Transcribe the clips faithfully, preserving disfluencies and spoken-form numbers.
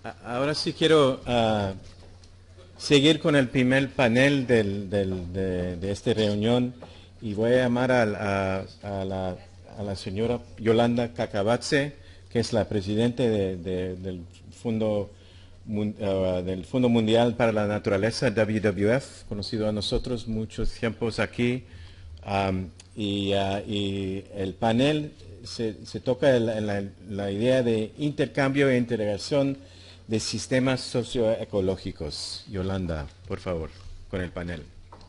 Ahora sí quiero uh, seguir con el primer panel del, del, de, de esta reunión y voy a llamar a, a, a, la, a la señora Yolanda Cacabatze, que es la presidenta de, de, del, Fondo, uh, del Fondo Mundial para la Naturaleza, W W F, conocido a nosotros muchos tiempos aquí. Um, y, uh, y el panel se, se toca en la, en la, la idea de intercambio e integración de sistemas socioecológicos. Yolanda, por favor, con el panel.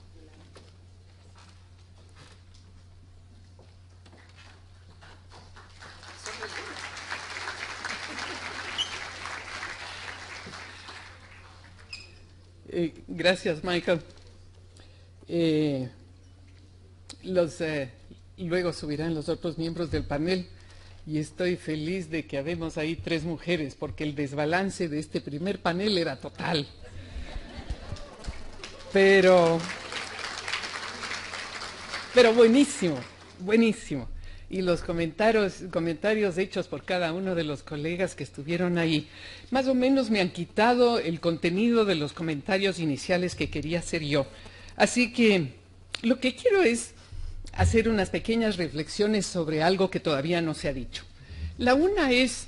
Eh, gracias, Michael. Eh, los, eh, luego subirán los otros miembros del panel y estoy feliz de que habemos ahí tres mujeres porque el desbalance de este primer panel era total. Pero, pero buenísimo, buenísimo. Y los comentarios, comentarios hechos por cada uno de los colegas que estuvieron ahí, más o menos me han quitado el contenido de los comentarios iniciales que quería hacer yo. Así que lo que quiero es hacer unas pequeñas reflexiones sobre algo que todavía no se ha dicho. La una es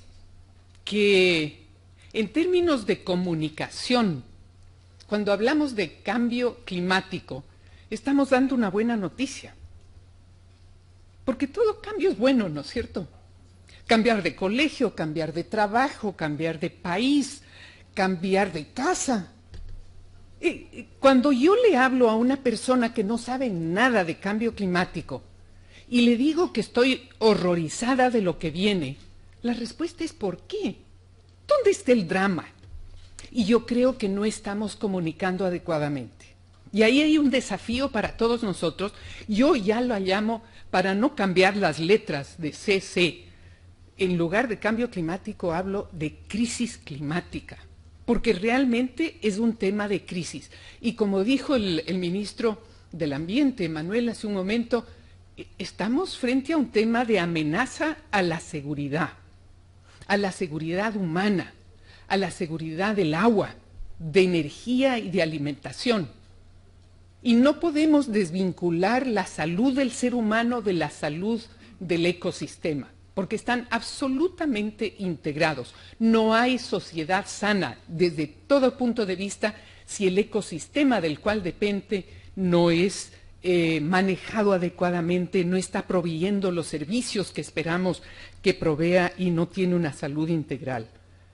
que en términos de comunicación, cuando hablamos de cambio climático, estamos dando una buena noticia. Porque todo cambio es bueno, ¿no es cierto? Cambiar de colegio, cambiar de trabajo, cambiar de país, cambiar de casa. Cuando yo le hablo a una persona que no sabe nada de cambio climático y le digo que estoy horrorizada de lo que viene, la respuesta es ¿por qué? ¿Dónde está el drama? Y yo creo que no estamos comunicando adecuadamente. Y ahí hay un desafío para todos nosotros. Yo ya lo llamo, para no cambiar las letras de C C, en lugar de cambio climático hablo de crisis climática, porque realmente es un tema de crisis. Y como dijo el, el ministro del Ambiente, Manuel, hace un momento, estamos frente a un tema de amenaza a la seguridad, a la seguridad humana, a la seguridad del agua, de energía y de alimentación. Y no podemos desvincular la salud del ser humano de la salud del ecosistema, porque están absolutamente integrados. No hay sociedad sana desde todo punto de vista si el ecosistema del cual depende no es eh, manejado adecuadamente, no está proveyendo los servicios que esperamos que provea y no tiene una salud integral.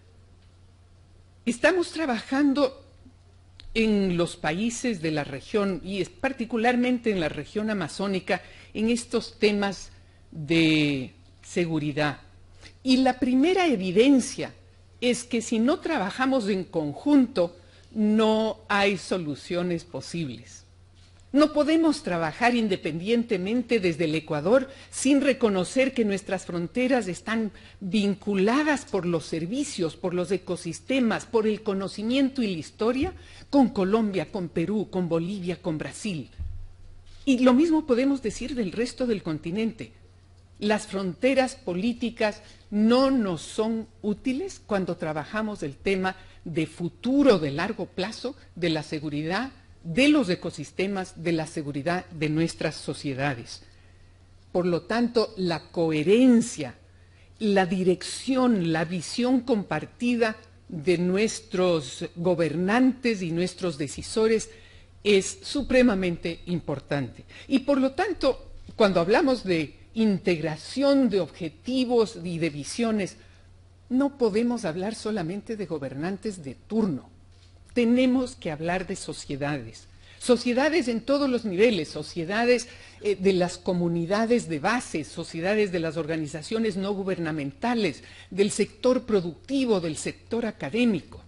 Estamos trabajando en los países de la región, y particularmente en la región amazónica, en estos temas de seguridad. Y la primera evidencia es que si no trabajamos en conjunto, no hay soluciones posibles. No podemos trabajar independientemente desde el Ecuador sin reconocer que nuestras fronteras están vinculadas por los servicios, por los ecosistemas, por el conocimiento y la historia con Colombia, con Perú, con Bolivia, con Brasil. Y lo mismo podemos decir del resto del continente. Las fronteras políticas no nos son útiles cuando trabajamos el tema de futuro de largo plazo, de la seguridad, de los ecosistemas, de la seguridad de nuestras sociedades. Por lo tanto, la coherencia, la dirección, la visión compartida de nuestros gobernantes y nuestros decisores es supremamente importante. Y por lo tanto, cuando hablamos de integración de objetivos y de visiones, no podemos hablar solamente de gobernantes de turno. Tenemos que hablar de sociedades, sociedades en todos los niveles, sociedades eh, de las comunidades de base, sociedades de las organizaciones no gubernamentales, del sector productivo, del sector académico.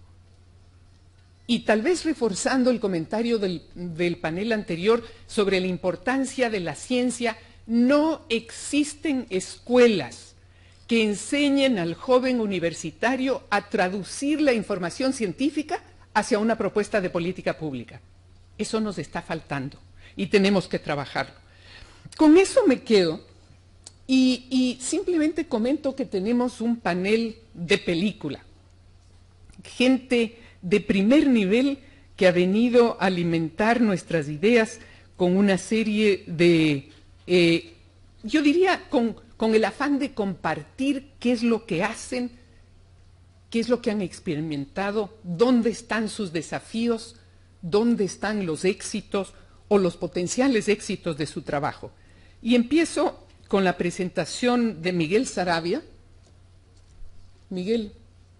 Y tal vez reforzando el comentario del, del panel anterior sobre la importancia de la ciencia, no existen escuelas que enseñen al joven universitario a traducir la información científica hacia una propuesta de política pública. Eso nos está faltando y tenemos que trabajarlo. Con eso me quedo y, y simplemente comento que tenemos un panel de película. gente de primer nivel que ha venido a alimentar nuestras ideas con una serie de, eh, yo diría, con, con el afán de compartir qué es lo que hacen, qué es lo que han experimentado, dónde están sus desafíos, dónde están los éxitos o los potenciales éxitos de su trabajo. Y empiezo con la presentación de Miguel Saravia. Miguel,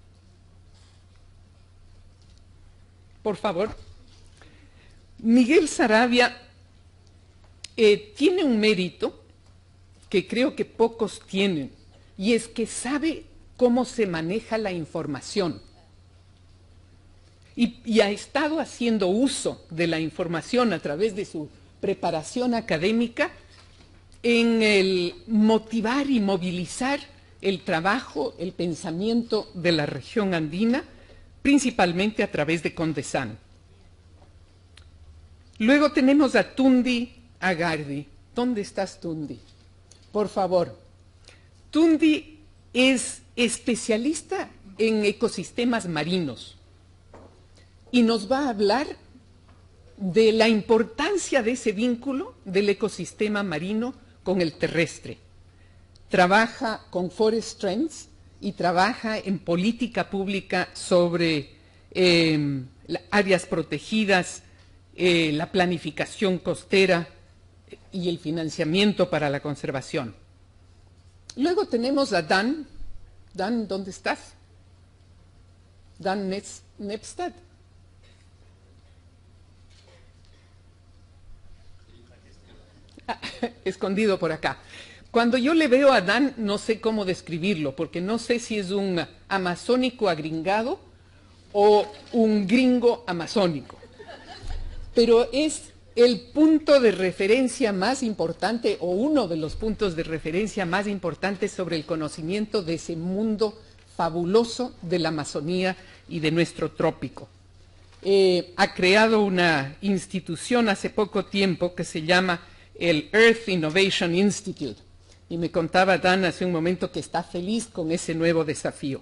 por favor. Miguel Saravia eh, tiene un mérito que creo que pocos tienen, y es que sabe cómo se maneja la información. Y, y ha estado haciendo uso de la información a través de su preparación académica en el motivar y movilizar el trabajo, el pensamiento de la región andina, principalmente a través de Condesan. Luego tenemos a Tundi Agardi. ¿Dónde estás, Tundi? Por favor. Tundi es especialista en ecosistemas marinos y nos va a hablar de la importancia de ese vínculo del ecosistema marino con el terrestre. Trabaja con Forest Trends y trabaja en política pública sobre eh, áreas protegidas, eh, la planificación costera y el financiamiento para la conservación. Luego tenemos a Dan. Dan, ¿dónde estás? Dan Nepstad. Ah, escondido por acá. Cuando yo le veo a Dan, no sé cómo describirlo, porque no sé si es un amazónico agringado o un gringo amazónico. Pero es el punto de referencia más importante, o uno de los puntos de referencia más importantes sobre el conocimiento de ese mundo fabuloso de la Amazonía y de nuestro trópico. Eh, ha creado una institución hace poco tiempo que se llama el Earth Innovation Institute. Y me contaba Dan hace un momento que está feliz con ese nuevo desafío.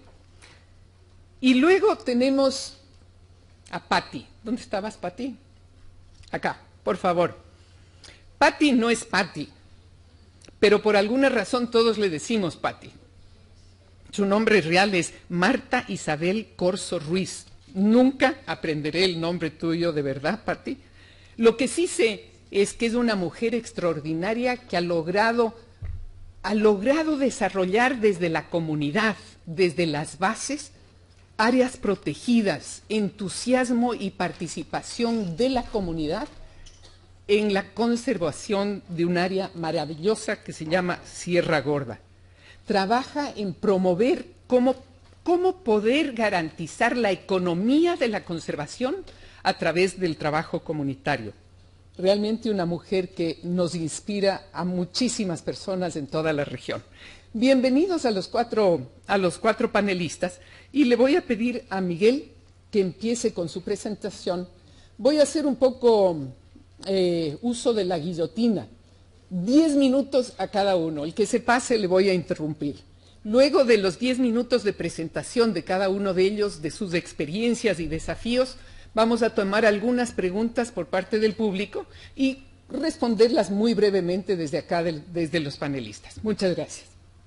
Y luego tenemos a Patti. ¿Dónde estabas, Patti? Acá, por favor. Patti no es Patti, pero por alguna razón todos le decimos Patti. Su nombre real es Marta Isabel Corzo Ruiz. Nunca aprenderé el nombre tuyo de verdad, Patti. Lo que sí sé es que es una mujer extraordinaria que ha logrado, ha logrado desarrollar desde la comunidad, desde las bases, áreas protegidas, entusiasmo y participación de la comunidad en la conservación de un área maravillosa que se llama Sierra Gorda. Trabaja en promover cómo, cómo poder garantizar la economía de la conservación a través del trabajo comunitario. Realmente una mujer que nos inspira a muchísimas personas en toda la región. Bienvenidos a los cuatro, a los cuatro panelistas, y le voy a pedir a Miguel que empiece con su presentación. Voy a hacer un poco eh, uso de la guillotina. Diez minutos a cada uno. El que se pase le voy a interrumpir. Luego de los diez minutos de presentación de cada uno de ellos, de sus experiencias y desafíos, vamos a tomar algunas preguntas por parte del público y responderlas muy brevemente desde acá, del, desde los panelistas. Muchas gracias.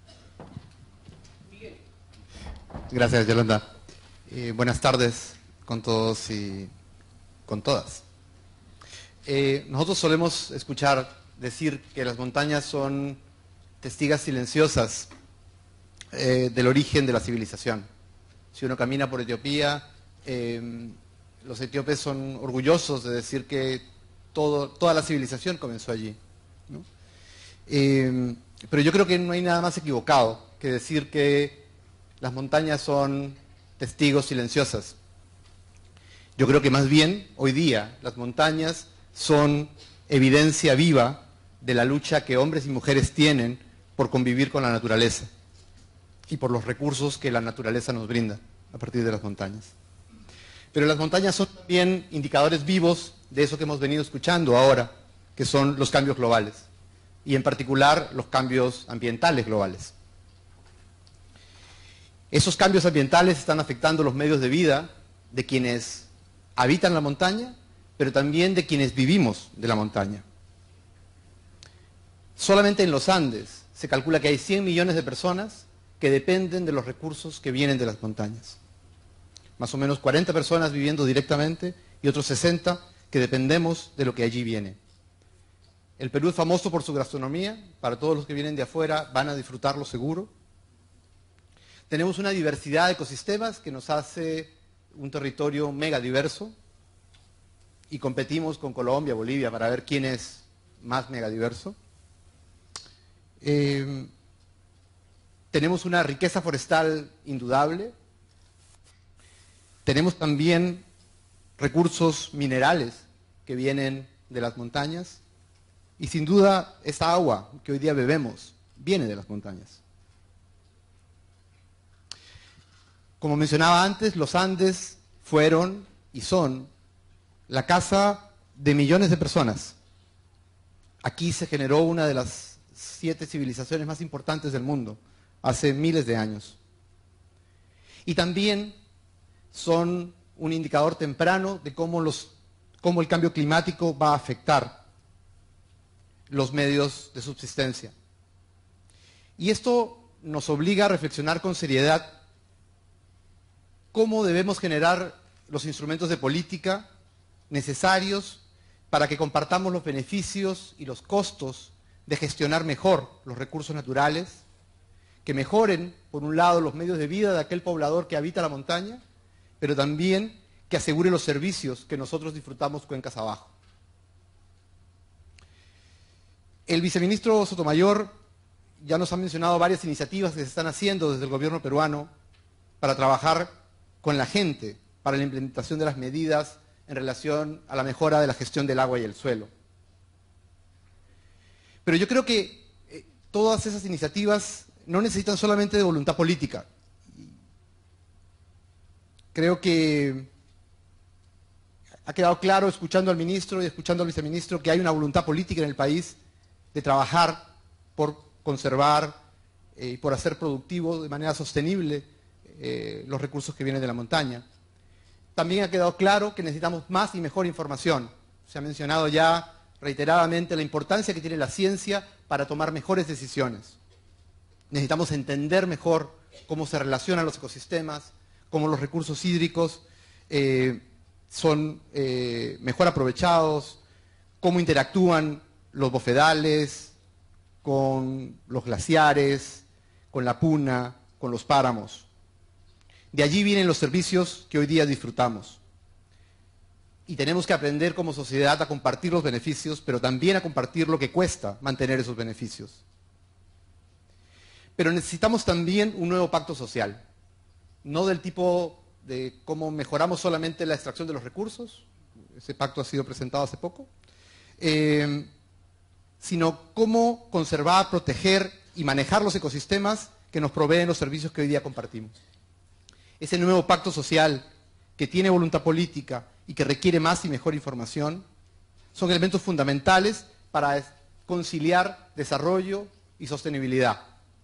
Gracias, Yolanda. Eh, buenas tardes con todos y con todas. Eh, nosotros solemos escuchar decir que las montañas son testigas silenciosas eh, del origen de la civilización. Si uno camina por Etiopía, eh, los etíopes son orgullosos de decir que todo, toda la civilización comenzó allí, ¿no? Eh, pero yo creo que no hay nada más equivocado que decir que las montañas son testigos silenciosas. Yo creo que más bien, hoy día, las montañas son evidencia viva de la lucha que hombres y mujeres tienen por convivir con la naturaleza y por los recursos que la naturaleza nos brinda a partir de las montañas. Pero las montañas son también indicadores vivos de eso que hemos venido escuchando ahora, que son los cambios globales, y en particular los cambios ambientales globales. Esos cambios ambientales están afectando los medios de vida de quienes habitan la montaña, pero también de quienes vivimos de la montaña. Solamente en los Andes se calcula que hay cien millones de personas que dependen de los recursos que vienen de las montañas. Más o menos cuarenta personas viviendo directamente y otros sesenta que dependemos de lo que allí viene. El Perú es famoso por su gastronomía, para todos los que vienen de afuera van a disfrutarlo seguro. Tenemos una diversidad de ecosistemas que nos hace un territorio mega diverso y competimos con Colombia, Bolivia para ver quién es más mega diverso. Eh, tenemos una riqueza forestal indudable. Tenemos también recursos minerales que vienen de las montañas y sin duda esta agua que hoy día bebemos viene de las montañas. Como mencionaba antes, los Andes fueron y son la casa de millones de personas. Aquí se generó una de las siete civilizaciones más importantes del mundo hace miles de años. Y también son un indicador temprano de cómo, los, cómo el cambio climático va a afectar los medios de subsistencia. Y esto nos obliga a reflexionar con seriedad cómo debemos generar los instrumentos de política necesarios para que compartamos los beneficios y los costos de gestionar mejor los recursos naturales, que mejoren, por un lado, los medios de vida de aquel poblador que habita la montaña, pero también que asegure los servicios que nosotros disfrutamos cuencas abajo. El viceministro Sotomayor ya nos ha mencionado varias iniciativas que se están haciendo desde el gobierno peruano para trabajar con la gente para la implementación de las medidas en relación a la mejora de la gestión del agua y el suelo. Pero yo creo que eh, todas esas iniciativas no necesitan solamente de voluntad política. Creo que ha quedado claro, escuchando al ministro y escuchando al viceministro, que hay una voluntad política en el país de trabajar por conservar y eh, por hacer productivo de manera sostenible eh, los recursos que vienen de la montaña. También ha quedado claro que necesitamos más y mejor información. Se ha mencionado ya reiteradamente la importancia que tiene la ciencia para tomar mejores decisiones. Necesitamos entender mejor cómo se relacionan los ecosistemas, cómo los recursos hídricos eh, son eh, mejor aprovechados, cómo interactúan los bofedales con los glaciares, con la puna, con los páramos. De allí vienen los servicios que hoy día disfrutamos. Y tenemos que aprender como sociedad a compartir los beneficios, pero también a compartir lo que cuesta mantener esos beneficios. Pero necesitamos también un nuevo pacto social. No del tipo de cómo mejoramos solamente la extracción de los recursos, ese pacto ha sido presentado hace poco, eh, sino cómo conservar, proteger y manejar los ecosistemas que nos proveen los servicios que hoy día compartimos. Ese nuevo pacto social que tiene voluntad política y que requiere más y mejor información, son elementos fundamentales para conciliar desarrollo y sostenibilidad.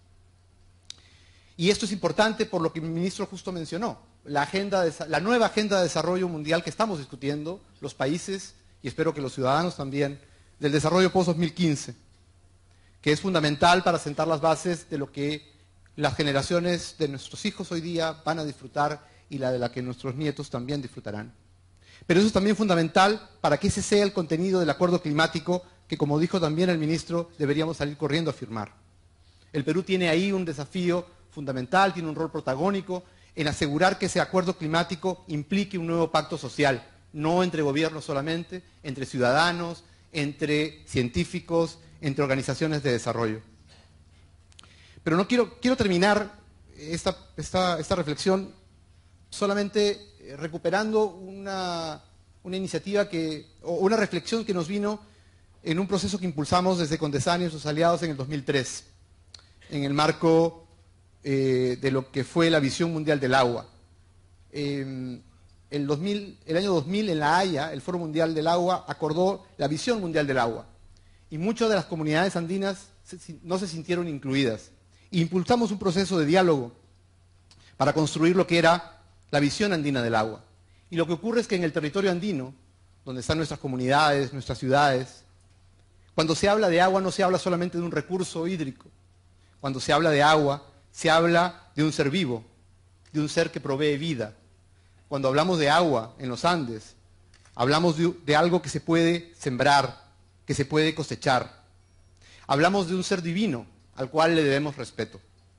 Y esto es importante por lo que el ministro justo mencionó, la, agenda de, la nueva agenda de desarrollo mundial que estamos discutiendo, los países, y espero que los ciudadanos también, del desarrollo post dos mil quince, que es fundamental para sentar las bases de lo que las generaciones de nuestros hijos hoy día van a disfrutar y la de la que nuestros nietos también disfrutarán. Pero eso es también fundamental para que ese sea el contenido del acuerdo climático que, como dijo también el ministro, deberíamos salir corriendo a firmar. El Perú tiene ahí un desafío fundamental, tiene un rol protagónico en asegurar que ese acuerdo climático implique un nuevo pacto social, no entre gobiernos solamente, entre ciudadanos, entre científicos, entre organizaciones de desarrollo. Pero no quiero, quiero terminar esta, esta, esta reflexión solamente recuperando una, una iniciativa que, o una reflexión que nos vino en un proceso que impulsamos desde Condesani y sus aliados en el dos mil tres, en el marco eh, de lo que fue la visión mundial del agua. Eh, el, dos mil, el año dos mil en La Haya, el Foro Mundial del Agua acordó la visión mundial del agua y muchas de las comunidades andinas se, no se sintieron incluidas. Impulsamos un proceso de diálogo para construir lo que era la visión andina del agua. Y lo que ocurre es que en el territorio andino, donde están nuestras comunidades, nuestras ciudades, cuando se habla de agua no se habla solamente de un recurso hídrico. Cuando se habla de agua, se habla de un ser vivo, de un ser que provee vida. Cuando hablamos de agua en los Andes, hablamos de, de algo que se puede sembrar, que se puede cosechar. Hablamos de un ser divino al cual le debemos respeto.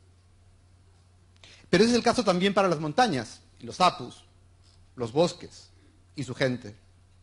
Pero ese es el caso también para las montañas, los apus, los bosques y su gente.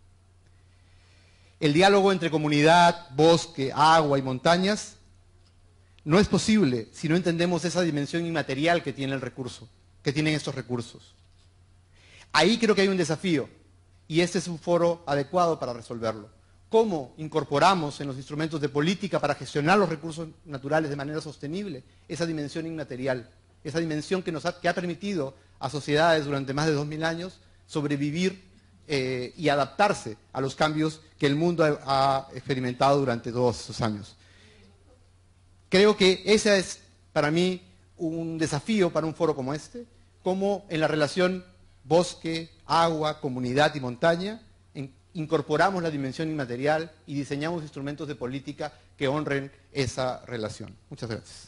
El diálogo entre comunidad, bosque, agua y montañas no es posible si no entendemos esa dimensión inmaterial que tiene el recurso, que tienen estos recursos. Ahí creo que hay un desafío y este es un foro adecuado para resolverlo. ¿Cómo incorporamos en los instrumentos de política para gestionar los recursos naturales de manera sostenible esa dimensión inmaterial, esa dimensión que, nos ha, que ha permitido a sociedades durante más de dos mil años sobrevivir eh, y adaptarse a los cambios que el mundo ha, ha experimentado durante todos esos años? Creo que ese es para mí un desafío para un foro como este, cómo en la relación bosque, agua, comunidad y montaña en, incorporamos la dimensión inmaterial y diseñamos instrumentos de política que honren esa relación. Muchas gracias.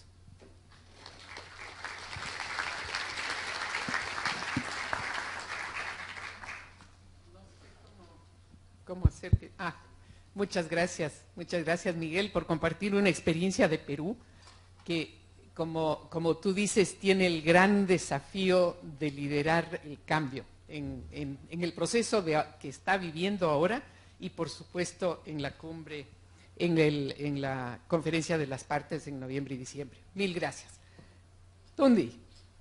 ¿Cómo hacer que...? Ah, muchas gracias, muchas gracias Miguel por compartir una experiencia de Perú que, como, como tú dices, tiene el gran desafío de liderar el cambio en, en, en el proceso de, que está viviendo ahora y por supuesto en la cumbre, en, el, en la conferencia de las partes en noviembre y diciembre. Mil gracias. Tundi.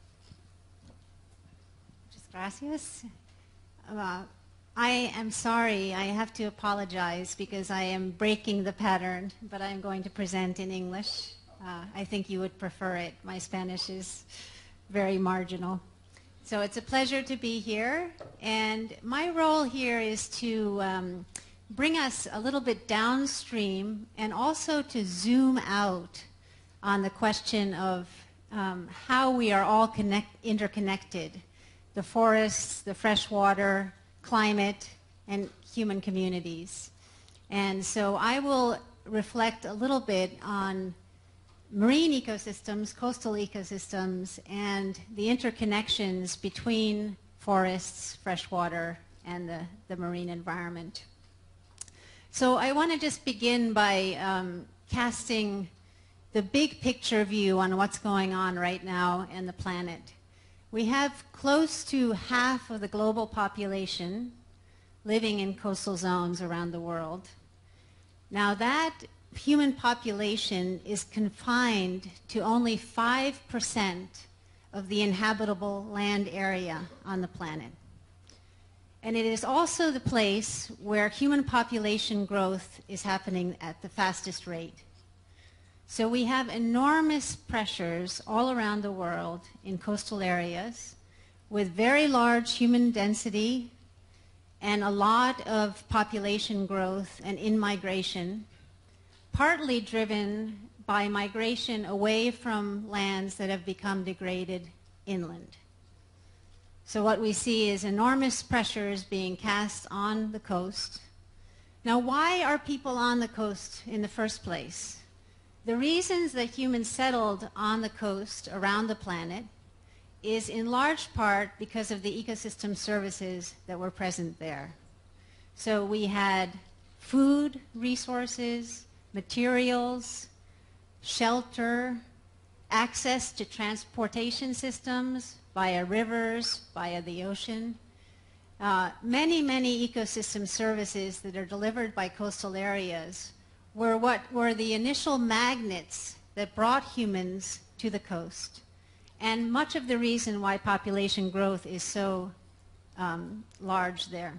Muchas gracias. Uh, I am sorry, I have to apologize because I am breaking the pattern, but I'm going to present in English. Uh, I think you would prefer it. My Spanish is very marginal. So it's a pleasure to be here, and my role here is to um, bring us a little bit downstream and also to zoom out on the question of um, how we are all connect interconnected, the forests, the fresh water, climate, and human communities. And so I will reflect a little bit on marine ecosystems, coastal ecosystems, and the interconnections between forests, freshwater, and the, the marine environment. So I want to just begin by um, casting the big picture view on what's going on right now in the planet. We have close to half of the global population living in coastal zones around the world. Now that human population is confined to only five percent of the inhabitable land area on the planet. And it is also the place where human population growth is happening at the fastest rate. So we have enormous pressures all around the world in coastal areas with very large human density and a lot of population growth and in-migration, partly driven by migration away from lands that have become degraded inland. So what we see is enormous pressures being cast on the coast. Now, why are people on the coast in the first place? The reasons that humans settled on the coast around the planet is in large part because of the ecosystem services that were present there. So we had food resources, materials, shelter, access to transportation systems via rivers, via the ocean. Uh, many, many ecosystem services that are delivered by coastal areas were what were the initial magnets that brought humans to the coast. And much of the reason why population growth is so um, large there.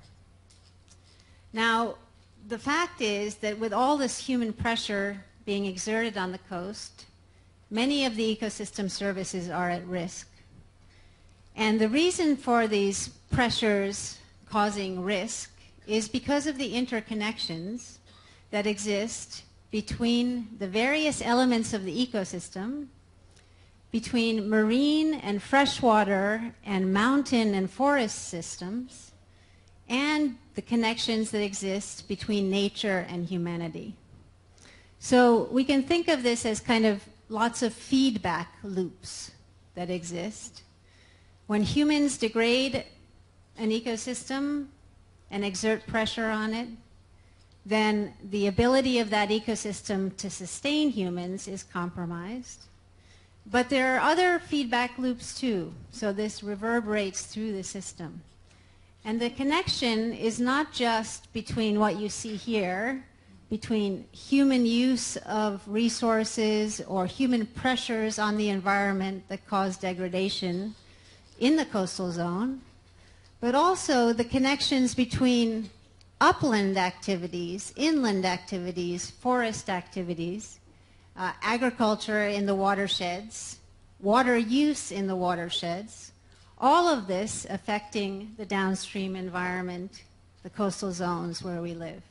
Now, the fact is that with all this human pressure being exerted on the coast, many of the ecosystem services are at risk. And the reason for these pressures causing risk is because of the interconnections that exist between the various elements of the ecosystem between marine and freshwater and mountain and forest systems, and the connections that exist between nature and humanity. So we can think of this as kind of lots of feedback loops that exist. When humans degrade an ecosystem and exert pressure on it, then the ability of that ecosystem to sustain humans is compromised. But there are other feedback loops too, so this reverberates through the system. And the connection is not just between what you see here, between human use of resources or human pressures on the environment that cause degradation in the coastal zone, but also the connections between upland activities, inland activities, forest activities, uh, agriculture in the watersheds, water use in the watersheds, all of this affecting the downstream environment, the coastal zones where we live.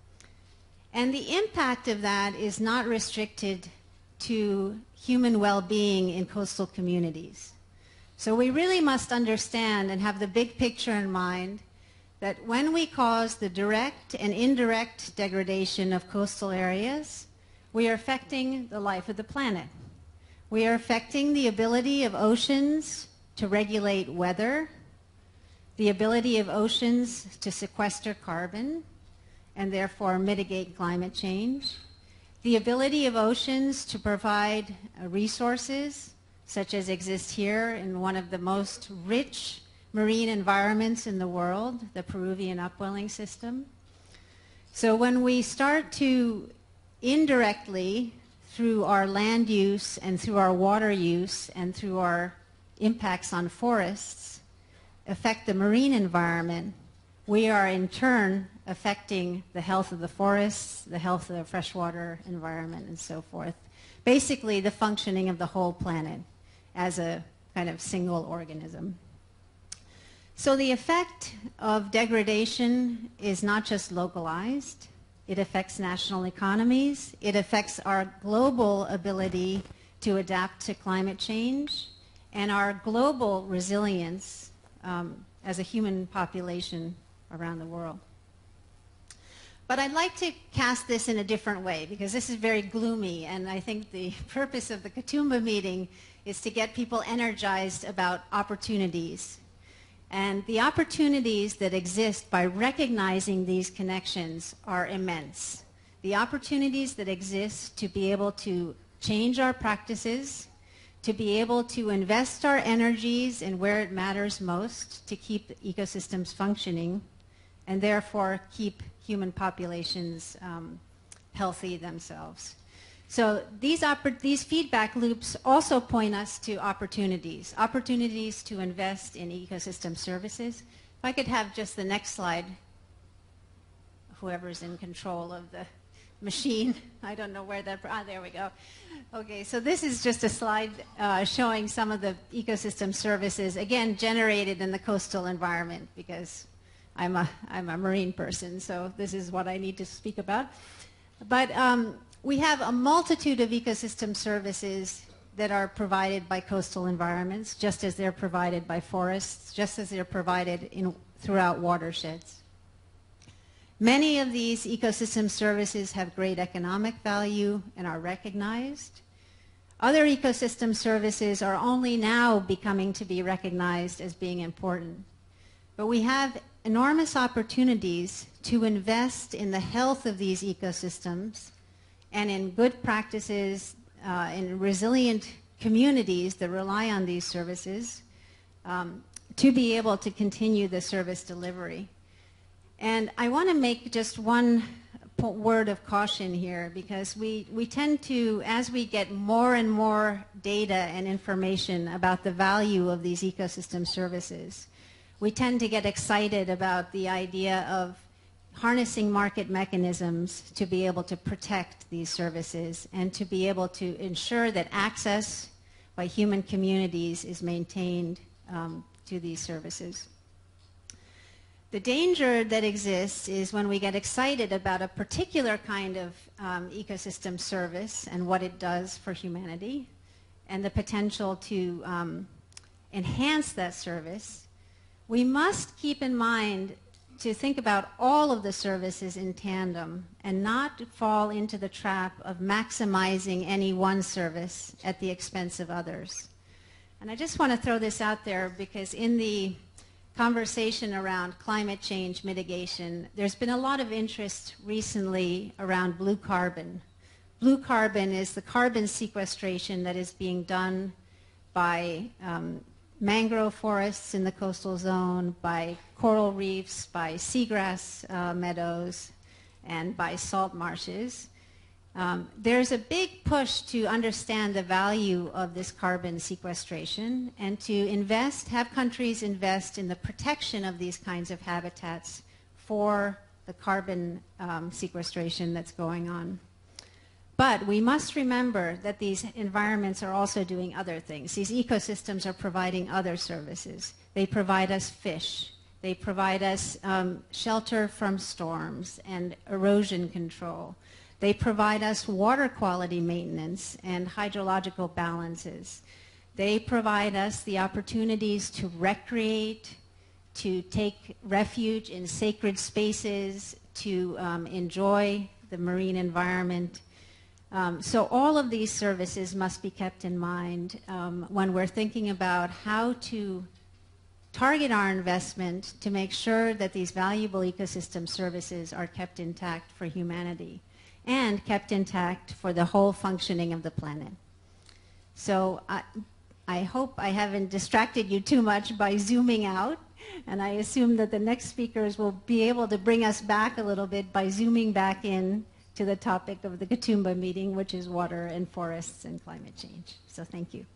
And the impact of that is not restricted to human well-being in coastal communities. So we really must understand and have the big picture in mind that when we cause the direct and indirect degradation of coastal areas, we are affecting the life of the planet. We are affecting the ability of oceans to regulate weather, the ability of oceans to sequester carbon and therefore mitigate climate change, the ability of oceans to provide uh, resources such as exist here in one of the most rich marine environments in the world, the Peruvian upwelling system. So when we start to indirectly, through our land use and through our water use and through our impacts on forests, affect the marine environment, we are in turn affecting the health of the forests, the health of the freshwater environment, and so forth. Basically, the functioning of the whole planet as a kind of single organism. So the effect of degradation is not just localized. It affects national economies. It affects our global ability to adapt to climate change and our global resilience um, as a human population around the world. But I'd like to cast this in a different way because this is very gloomy, and I think the purpose of the Katoomba meeting is to get people energized about opportunities. And the opportunities that exist by recognizing these connections are immense. The opportunities that exist to be able to change our practices, to be able to invest our energies in where it matters most to keep ecosystems functioning, and therefore keep human populations um, healthy themselves. So these, these feedback loops also point us to opportunities, opportunities to invest in ecosystem services. If I could have just the next slide, whoever's in control of the machine. I don't know where that, ah, there we go. Okay, so this is just a slide uh, showing some of the ecosystem services, again, generated in the coastal environment because I'm a, I'm a marine person, so this is what I need to speak about. But um, we have a multitude of ecosystem services that are provided by coastal environments, just as they're provided by forests, just as they're provided in, throughout watersheds. Many of these ecosystem services have great economic value and are recognized. Other ecosystem services are only now becoming to be recognized as being important. But we have enormous opportunities to invest in the health of these ecosystems and in good practices, uh, in resilient communities that rely on these services um, to be able to continue the service delivery. And I want to make just one word of caution here because we, we tend to, as we get more and more data and information about the value of these ecosystem services, we tend to get excited about the idea of harnessing market mechanisms to be able to protect these services and to be able to ensure that access by human communities is maintained um, to these services. The danger that exists is when we get excited about a particular kind of um, ecosystem service and what it does for humanity, and the potential to um, enhance that service, we must keep in mind to think about all of the services in tandem and not fall into the trap of maximizing any one service at the expense of others. And I just want to throw this out there because in the conversation around climate change mitigation, there's been a lot of interest recently around blue carbon. Blue carbon is the carbon sequestration that is being done by um, mangrove forests in the coastal zone, by coral reefs, by seagrass uh, meadows, and by salt marshes. Um, there's a big push to understand the value of this carbon sequestration and to invest, have countries invest in the protection of these kinds of habitats for the carbon um, sequestration that's going on. But we must remember that these environments are also doing other things. These ecosystems are providing other services. They provide us fish. They provide us um, shelter from storms and erosion control. They provide us water quality maintenance and hydrological balances. They provide us the opportunities to recreate, to take refuge in sacred spaces, to um, enjoy the marine environment. Um, so all of these services must be kept in mind um, when we're thinking about how to target our investment to make sure that these valuable ecosystem services are kept intact for humanity and kept intact for the whole functioning of the planet. So I, I hope I haven't distracted you too much by zooming out, and I assume that the next speakers will be able to bring us back a little bit by zooming back in to the topic of the Katoomba meeting, which is water and forests and climate change. So thank you.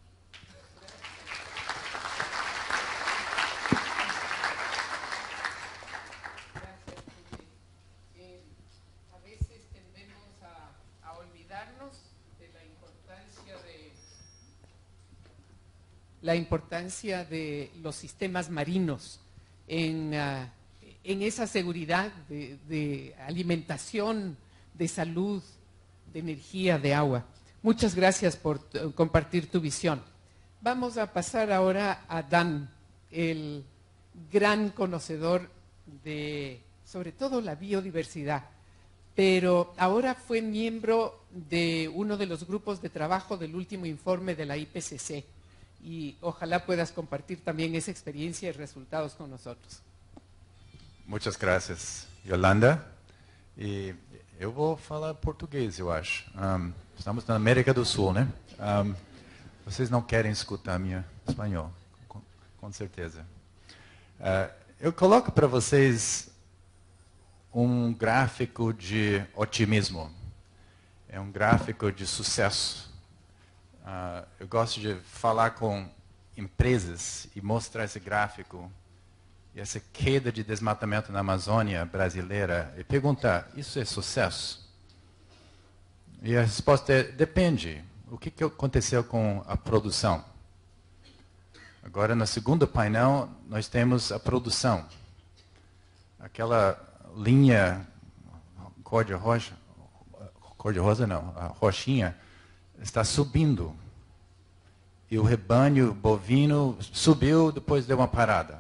La importancia de los sistemas marinos en, uh, en esa seguridad de, de alimentación, de salud, de energía, de agua. Muchas gracias por uh, compartir tu visión. Vamos a pasar ahora a Dan, el gran conocedor de, sobre todo, la biodiversidad, pero ahora fue miembro de uno de los grupos de trabajo del último informe de la I P C C. Y ojalá puedas compartir también esa experiencia y resultados con nosotros. Muitas graças, Yolanda. E eu vou falar português, eu acho. Um, estamos na América do Sul, né? Um, vocês não querem escutar minha espanhol, com, com certeza. Uh, eu coloco para vocês um gráfico de otimismo. É um gráfico de sucesso. Uh, eu gosto de falar com empresas e mostrar esse gráfico e essa queda de desmatamento na Amazônia brasileira e perguntar, isso é sucesso? E a resposta é, depende. O que, que aconteceu com a produção? Agora, no segundo painel, nós temos a produção. Aquela linha cor-de-rosa, cor-de-rosa não, a roxinha, está subindo. E o rebanho bovino subiu, depois deu uma parada.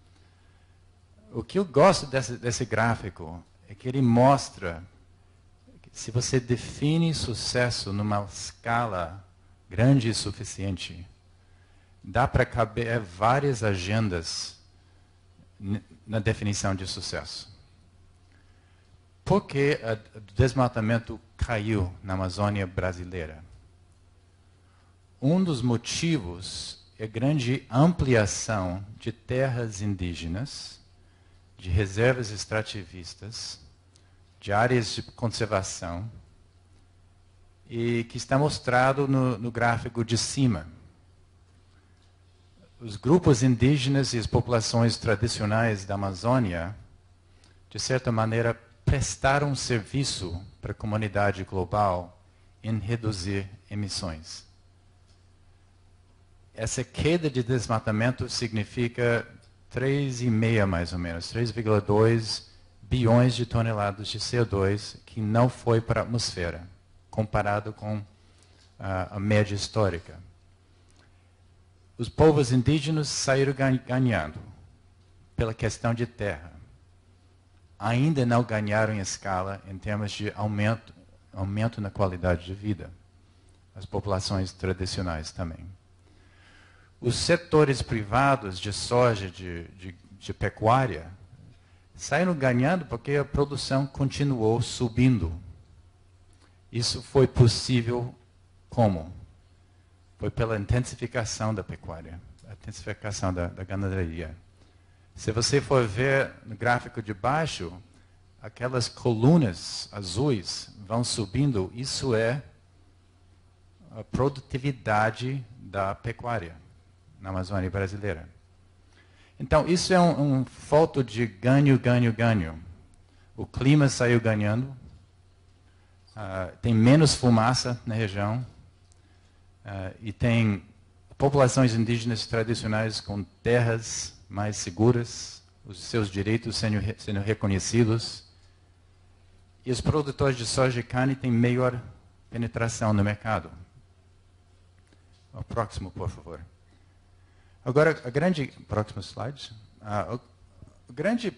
O que eu gosto desse, desse gráfico é que ele mostra que se você define sucesso numa escala grande e suficiente, dá para caber várias agendas na definição de sucesso. Por que o desmatamento caiu na Amazônia brasileira? Um dos motivos é a grande ampliação de terras indígenas, de reservas extrativistas, de áreas de conservação, e que está mostrado no, no gráfico de cima. Os grupos indígenas e as populações tradicionais da Amazônia, de certa maneira, prestaram serviço para a comunidade global em reduzir emissões. Essa queda de desmatamento significa três vírgula cinco mais ou menos, três vírgula dois bilhões de toneladas de C O dois que não foi para a atmosfera, comparado com uh, a média histórica. os povos indígenas saíram ganhando pela questão de terra. Ainda não ganharam em escala em termos de aumento, aumento na qualidade de vida. As populações tradicionais também. Os setores privados de soja, de, de, de pecuária, saíram ganhando porque a produção continuou subindo. Isso foi possível como? Foi pela intensificação da pecuária, a intensificação da, da ganaderia. Se você for ver no gráfico de baixo, aquelas colunas azuis vão subindo, isso é a produtividade da pecuária na Amazônia brasileira. Então, isso é um, um foto de ganho, ganho, ganho. O clima saiu ganhando, uh, tem menos fumaça na região, uh, e tem populações indígenas tradicionais com terras mais seguras, os seus direitos sendo, sendo reconhecidos, e os produtores de soja e carne têm maior penetração no mercado. O próximo, por favor. Agora, a grande... Próximo slide. Ah, o, o grande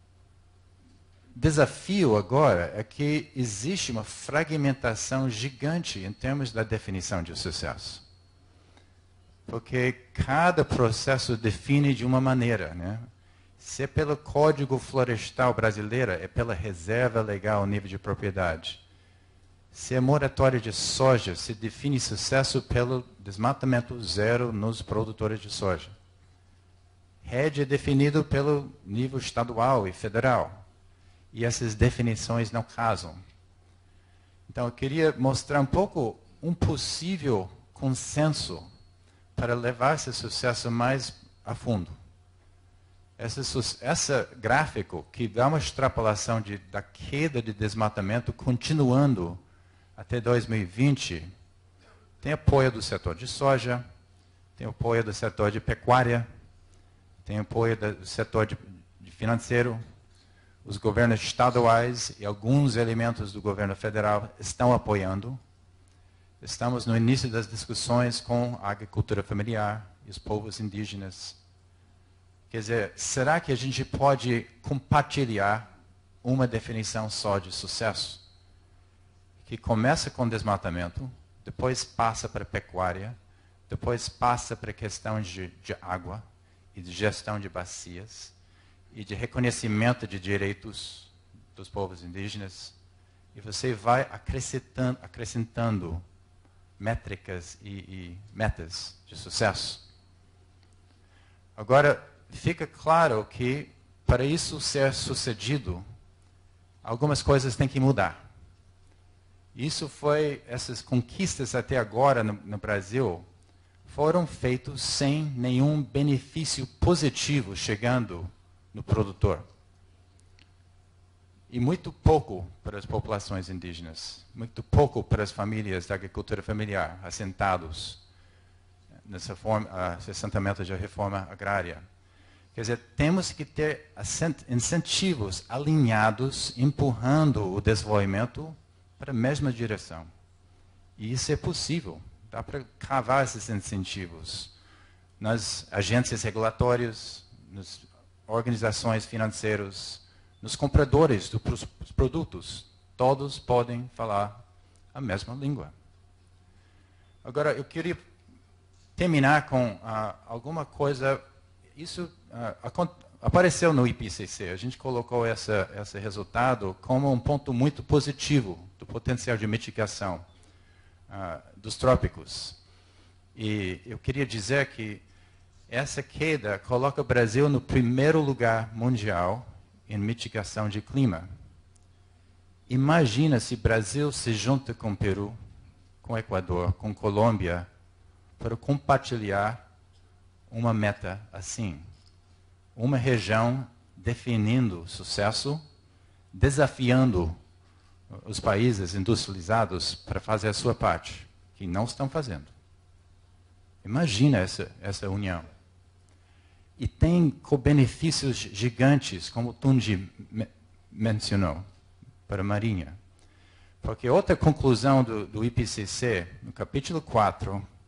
desafio agora é que existe uma fragmentação gigante em termos da definição de sucesso. Porque cada processo define de uma maneira, né? Se é pelo Código Florestal Brasileiro, é pela reserva legal ao nível de propriedade. Se é moratória de soja, se define sucesso pelo desmatamento zero nos produtores de soja. R E D é definido pelo nível estadual e federal. E essas definições não casam. Então, eu queria mostrar um pouco um possível consenso para levar esse sucesso mais a fundo. Esse, esse gráfico que dá uma extrapolação de, da queda de desmatamento continuando até dois mil e vinte, tem apoio do setor de soja, tem apoio do setor de pecuária, tem apoio do setor de, de financeiro, os governos estaduais e alguns elementos do governo federal estão apoiando. Estamos no início das discussões com a agricultura familiar e os povos indígenas. Quer dizer, será que a gente pode compartilhar uma definição só de sucesso? Que começa com desmatamento, depois passa para pecuária, depois passa para a questão de, de água e de gestão de bacias e de reconhecimento de direitos dos povos indígenas. E você vai acrescentando, acrescentando métricas e, e metas de sucesso. Agora, fica claro que para isso ser sucedido, algumas coisas têm que mudar. Isso foi, essas conquistas até agora no, no Brasil, foram feitas sem nenhum benefício positivo chegando no produtor. E muito pouco para as populações indígenas, muito pouco para as famílias da agricultura familiar, assentados nesse assentamento de reforma agrária. Quer dizer, temos que ter incentivos alinhados, empurrando o desenvolvimento para a mesma direção. E isso é possível. Dá para cavar esses incentivos nas agências regulatórias, nas organizações financeiras, nos compradores dos produtos. Todos podem falar a mesma língua. Agora, eu queria terminar com uh, alguma coisa. Isso uh, apareceu no I P C C. A gente colocou essa, esse resultado como um ponto muito positivo do potencial de mitigação uh, dos trópicos. E eu queria dizer que essa queda coloca o Brasil no primeiro lugar mundial em mitigação de clima. Imagina se o Brasil se junta com o Peru, com o Equador, com a Colômbia, para compartilhar uma meta assim. Uma região definindo sucesso, desafiando os países industrializados para fazer a sua parte, que não estão fazendo. Imagina essa, essa união. E tem co-benefícios gigantes, como o Tunji me mencionou, para a Marinha. Porque outra conclusão do, do I P C C, no capítulo quatro,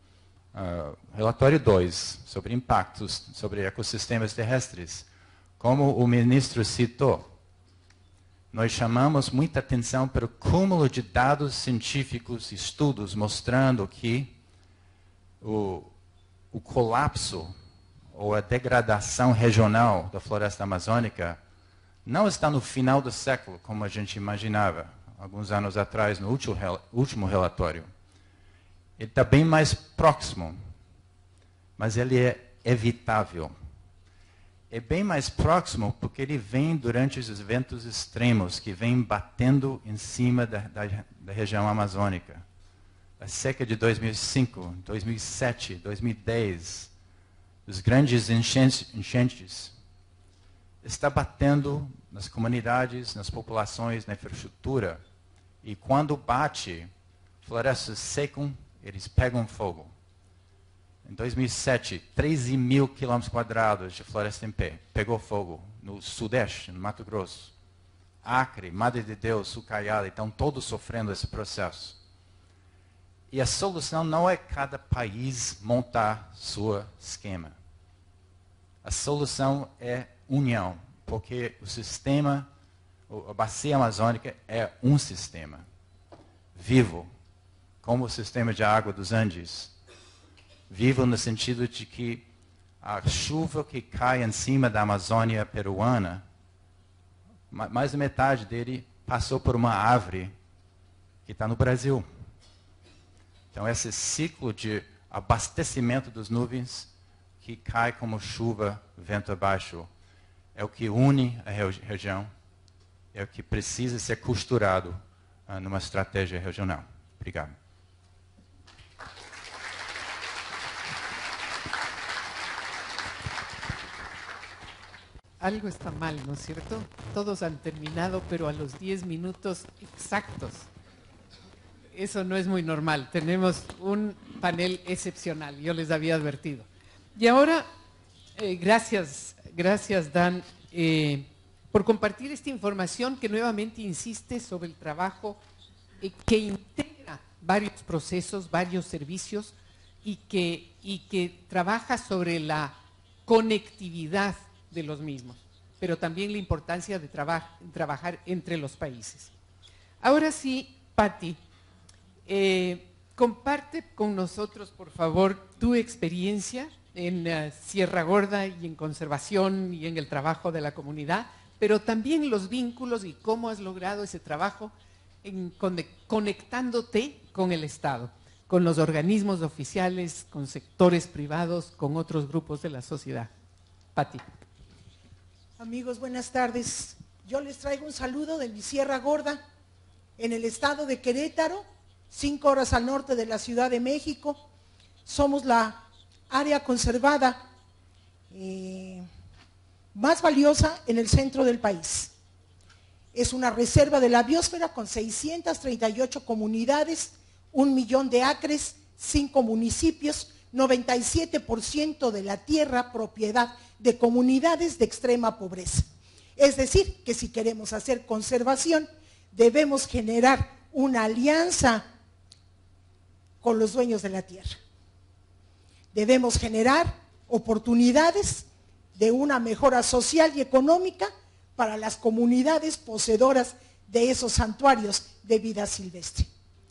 Uh, relatório dois, sobre impactos sobre ecossistemas terrestres. Como o ministro citou, nós chamamos muita atenção para o cúmulo de dados científicos, estudos mostrando que o, o colapso ou a degradação regional da floresta amazônica não está no final do século, como a gente imaginava, alguns anos atrás, no último, último relatório. Ele está bem mais próximo, mas ele é evitável. É bem mais próximo porque ele vem durante os eventos extremos que vêm batendo em cima da, da, da região amazônica. A seca de dois mil e cinco, dois mil e sete, dois mil e dez, os grandes enchentes, enchentes, está batendo nas comunidades, nas populações, na infraestrutura. E quando bate, florestas secam, eles pegam fogo. Em dois mil e sete, treze mil quilômetros quadrados de floresta em pé pegou fogo no Sudeste, no Mato Grosso. Acre, Madre de Deus, Ucayali, estão todos sofrendo esse processo. E a solução não é cada país montar seu esquema. A solução é união, porque o sistema, a bacia amazônica é um sistema vivo, como o sistema de água dos Andes. Vivo no sentido de que a chuva que cai em cima da Amazônia peruana, mais da metade dele passou por uma árvore que está no Brasil. Então, esse ciclo de abastecimento das nuvens que cai como chuva, vento abaixo, é o que une a região, é o que precisa ser costurado uh, numa estratégia regional. Obrigado. Algo está mal, ¿no es cierto? Todos han terminado, pero a los diez minutos exactos. Eso no es muy normal. Tenemos un panel excepcional, yo les había advertido. Y ahora, eh, gracias, gracias Dan, eh, por compartir esta información que nuevamente insiste sobre el trabajo eh, que integra varios procesos, varios servicios y que, y que trabaja sobre la conectividad de los mismos, pero también la importancia de traba trabajar entre los países. Ahora sí, Patti, eh, comparte con nosotros, por favor, tu experiencia en uh, Sierra Gorda y en conservación y en el trabajo de la comunidad, pero también los vínculos y cómo has logrado ese trabajo en conect conectándote con el Estado, con los organismos oficiales, con sectores privados, con otros grupos de la sociedad. Patti. Amigos, buenas tardes. Yo les traigo un saludo de mi Sierra Gorda, en el estado de Querétaro, cinco horas al norte de la Ciudad de México. Somos la área conservada eh, más valiosa en el centro del país. Es una reserva de la biosfera con seiscientas treinta y ocho comunidades, un millón de acres, cinco municipios, noventa y siete por ciento de la tierra propiedad de comunidades de extrema pobreza. Es decir, que si queremos hacer conservación, debemos generar una alianza con los dueños de la tierra. Debemos generar oportunidades de una mejora social y económica para las comunidades poseedoras de esos santuarios de vida silvestre.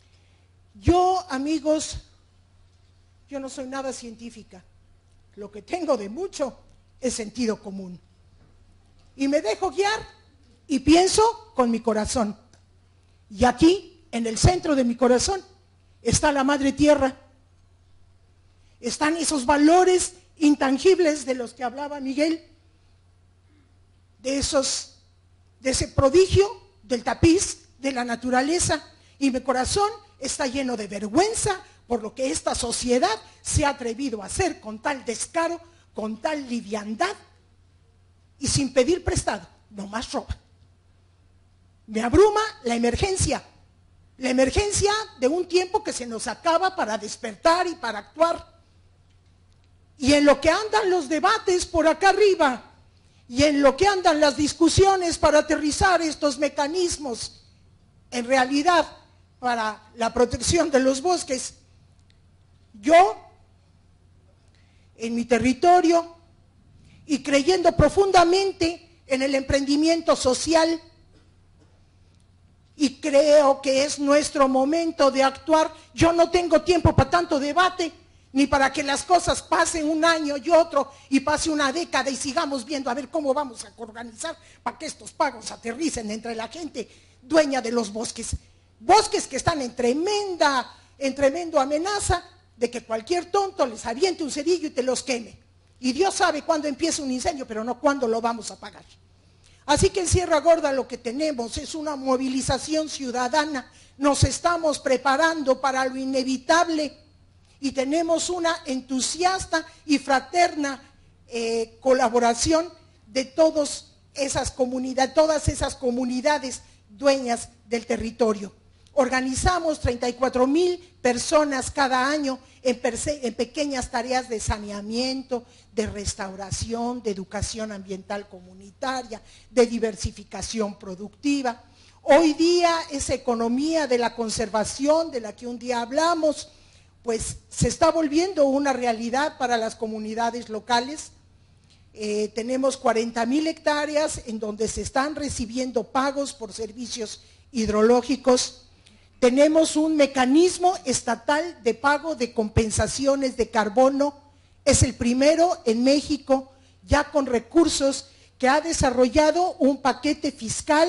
Yo, amigos, yo no soy nada científica. Lo que tengo de mucho es sentido común. Y me dejo guiar y pienso con mi corazón. Y aquí, en el centro de mi corazón, está la Madre Tierra. Están esos valores intangibles de los que hablaba Miguel, de, esos, de ese prodigio del tapiz de la naturaleza. Y mi corazón está lleno de vergüenza por lo que esta sociedad se ha atrevido a hacer con tal descaro, con tal liviandad y sin pedir prestado, nomás roba. Me abruma la emergencia, la emergencia de un tiempo que se nos acaba para despertar y para actuar. Y en lo que andan los debates por acá arriba, y en lo que andan las discusiones para aterrizar estos mecanismos, en realidad para la protección de los bosques, yo en mi territorio y creyendo profundamente en el emprendimiento social. Y creo que es nuestro momento de actuar. Yo no tengo tiempo para tanto debate, ni para que las cosas pasen un año y otro, y pase una década y sigamos viendo a ver cómo vamos a organizar para que estos pagos aterricen entre la gente dueña de los bosques. Bosques que están en tremenda, en tremendo amenaza de que cualquier tonto les aviente un cerillo y te los queme. Y Dios sabe cuándo empieza un incendio, pero no cuándo lo vamos a pagar. Así que en Sierra Gorda lo que tenemos es una movilización ciudadana. Nos estamos preparando para lo inevitable y tenemos una entusiasta y fraterna eh, colaboración de todas esas comunidades, todas esas comunidades dueñas del territorio. Organizamos treinta y cuatro mil personas cada año en, en pequeñas tareas de saneamiento, de restauración, de educación ambiental comunitaria, de diversificación productiva. Hoy día esa economía de la conservación de la que un día hablamos, pues se está volviendo una realidad para las comunidades locales. Eh, tenemos cuarenta mil hectáreas en donde se están recibiendo pagos por servicios hidrológicos. Tenemos un mecanismo estatal de pago de compensaciones de carbono. Es el primero en México, ya con recursos, que ha desarrollado un paquete fiscal,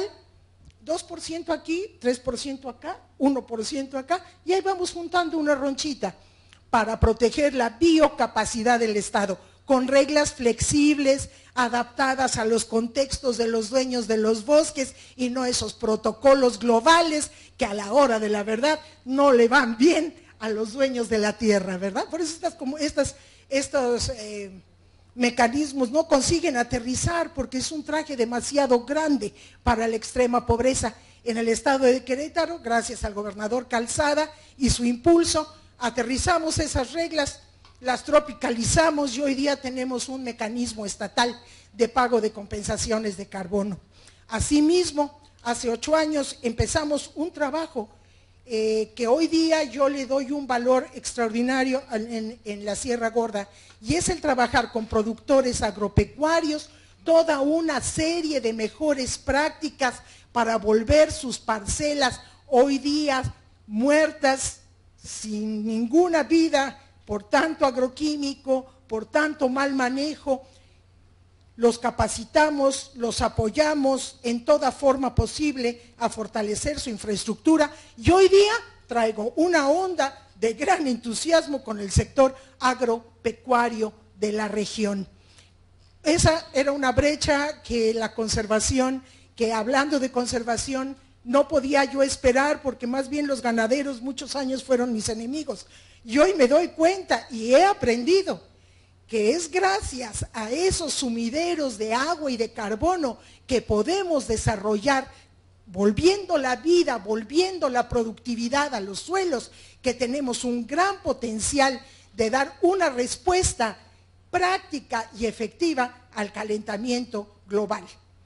dos por ciento aquí, tres por ciento acá, uno por ciento acá, y ahí vamos juntando una ronchita para proteger la biocapacidad del Estado, con reglas flexibles, adaptadas a los contextos de los dueños de los bosques y no esos protocolos globales que a la hora de la verdad no le van bien a los dueños de la tierra, ¿verdad? Por eso estas, como estas, estos eh, mecanismos no consiguen aterrizar porque es un traje demasiado grande para la extrema pobreza. En el estado de Querétaro, gracias al gobernador Calzada y su impulso, aterrizamos esas reglas, las tropicalizamos y hoy día tenemos un mecanismo estatal de pago de compensaciones de carbono. Asimismo, hace ocho años empezamos un trabajo eh, que hoy día yo le doy un valor extraordinario en, en la Sierra Gorda, y es el trabajar con productores agropecuarios, toda una serie de mejores prácticas para volver sus parcelas hoy día muertas, sin ninguna vida, por tanto agroquímico, por tanto mal manejo. Los capacitamos, los apoyamos en toda forma posible a fortalecer su infraestructura, y hoy día traigo una onda de gran entusiasmo con el sector agropecuario de la región. Esa era una brecha que la conservación, que hablando de conservación, no podía yo esperar, porque más bien los ganaderos muchos años fueron mis enemigos. Y hoy me doy cuenta y he aprendido que es gracias a esos sumideros de agua y de carbono que podemos desarrollar, volviendo la vida, volviendo la productividad a los suelos, que tenemos un gran potencial de dar una respuesta práctica y efectiva al calentamiento global.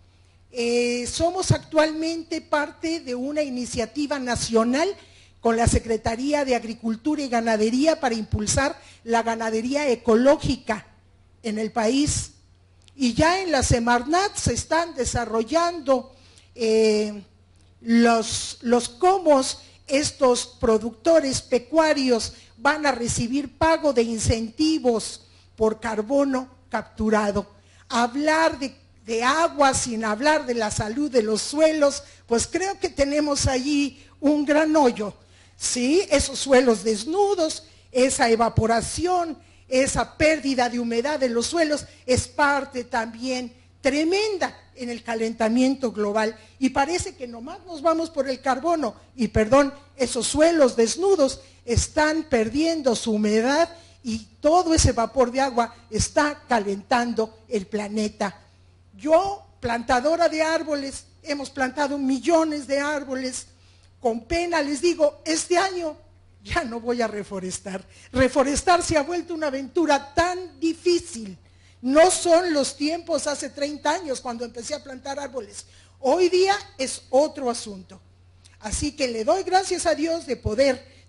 Eh, somos actualmente parte de una iniciativa nacional con la Secretaría de Agricultura y Ganadería para impulsar la ganadería ecológica en el país. Y ya en la Semarnat se están desarrollando eh, los, los cómo estos productores pecuarios van a recibir pago de incentivos por carbono capturado. Hablar de, de agua sin hablar de la salud de los suelos, pues creo que tenemos allí un gran hoyo. Sí, esos suelos desnudos, esa evaporación, esa pérdida de humedad de los suelos es parte también tremenda en el calentamiento global, y parece que nomás nos vamos por el carbono y perdón, esos suelos desnudos están perdiendo su humedad y todo ese vapor de agua está calentando el planeta. Yo, plantadora de árboles, hemos plantado millones de árboles. Con pena les digo, este año ya no voy a reforestar. Reforestar se ha vuelto una aventura tan difícil. No son los tiempos hace treinta años cuando empecé a plantar árboles. Hoy día es otro asunto. Así que le doy gracias a Dios de poder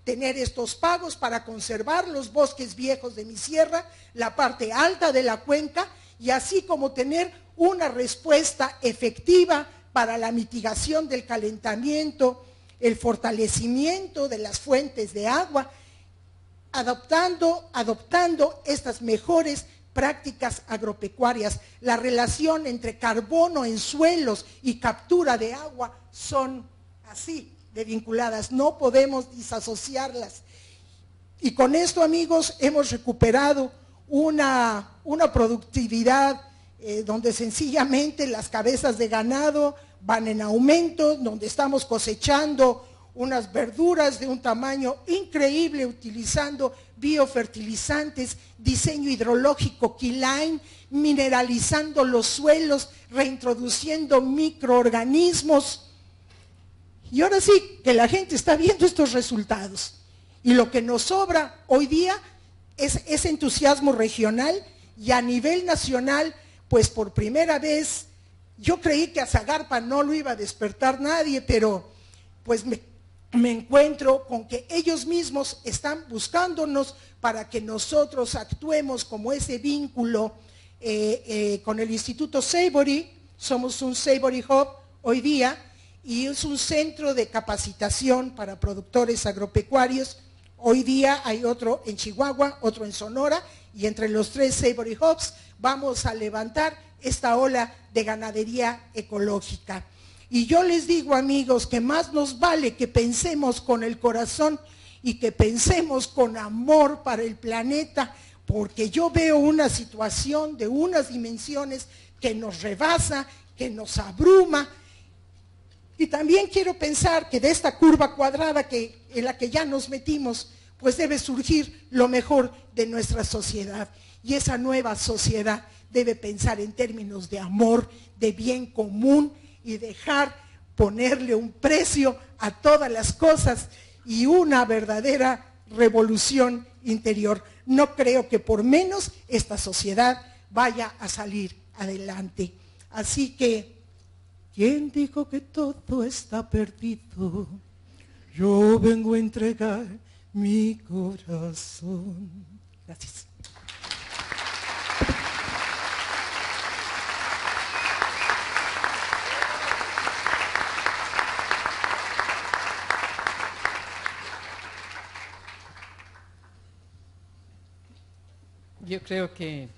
tener estos pagos para conservar los bosques viejos de mi sierra, la parte alta de la cuenca, y así como tener una respuesta efectiva para la mitigación del calentamiento, el fortalecimiento de las fuentes de agua, adoptando, adoptando estas mejores prácticas agropecuarias. La relación entre carbono en suelos y captura de agua son así de vinculadas, no podemos disasociarlas. Y con esto, amigos, hemos recuperado una, una productividad eh, donde sencillamente las cabezas de ganado van en aumento, donde estamos cosechando unas verduras de un tamaño increíble utilizando biofertilizantes, diseño hidrológico Keyline, mineralizando los suelos, reintroduciendo microorganismos. Y ahora sí que la gente está viendo estos resultados. Y lo que nos sobra hoy día es ese entusiasmo regional, y a nivel nacional, pues por primera vez, yo creí que a Zagarpa no lo iba a despertar nadie, pero pues me, me encuentro con que ellos mismos están buscándonos para que nosotros actuemos como ese vínculo eh, eh, con el Instituto Savory. Somos un Savory Hub hoy día, y es un centro de capacitación para productores agropecuarios. Hoy día hay otro en Chihuahua, otro en Sonora, y entre los tres Savory Hubs vamos a levantar esta ola de ganadería ecológica. Y yo les digo, amigos, que más nos vale que pensemos con el corazón y que pensemos con amor para el planeta, porque yo veo una situación de unas dimensiones que nos rebasa, que nos abruma. Y también quiero pensar que de esta curva cuadrada que, en la que ya nos metimos, pues debe surgir lo mejor de nuestra sociedad. Y esa nueva sociedad debe pensar en términos de amor, de bien común, y dejar ponerle un precio a todas las cosas y una verdadera revolución interior. No creo que por menos esta sociedad vaya a salir adelante. Así que, ¿quién dijo que todo está perdido? Yo vengo a entregar mi corazón. Gracias. Yo creo que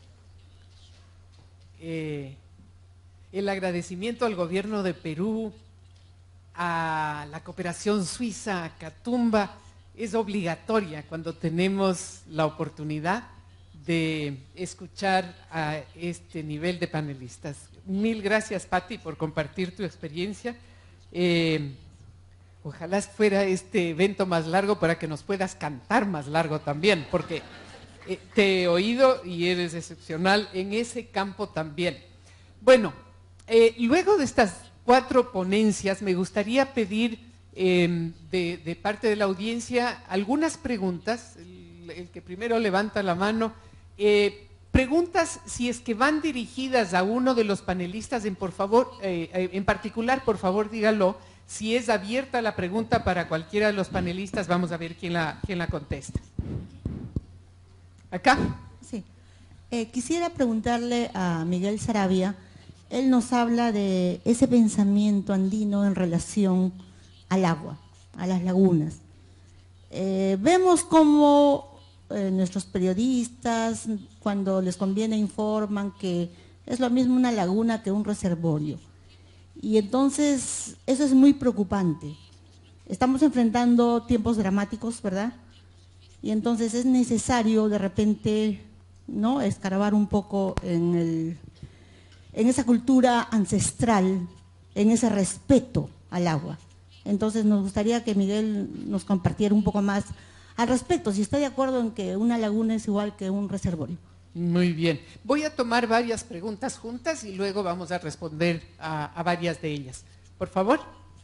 eh, el agradecimiento al gobierno de Perú, a la cooperación suiza, a Catumba, es obligatoria cuando tenemos la oportunidad de escuchar a este nivel de panelistas. Mil gracias, Patti, por compartir tu experiencia. Eh, ojalá fuera este evento más largo para que nos puedas cantar más largo también, porque eh, te he oído y eres excepcional en ese campo también. Bueno, eh, luego de estas cuatro ponencias me gustaría pedir eh, de, de parte de la audiencia algunas preguntas. El, el que primero levanta la mano, eh, preguntas si es que van dirigidas a uno de los panelistas, en, por favor, eh, eh, en particular, por favor dígalo. Si es abierta la pregunta para cualquiera de los panelistas, vamos a ver quién la, quién la contesta. ¿Acá? Sí. Eh, quisiera preguntarle a Miguel Saravia. Él nos habla de ese pensamiento andino en relación al agua, a las lagunas. Eh, vemos cómo eh, nuestros periodistas, cuando les conviene, informan que es lo mismo una laguna que un reservorio. Y entonces eso es muy preocupante. Estamos enfrentando tiempos dramáticos, ¿verdad? Y entonces es necesario de repente, ¿no?, escarbar un poco en el... en esa cultura ancestral, en ese respeto al agua. Entonces nos gustaría que Miguel nos compartiera un poco más al respecto, si está de acuerdo en que una laguna es igual que un reservorio. Muy bien. Voy a tomar varias preguntas juntas y luego vamos a responder a, a varias de ellas. Por favor.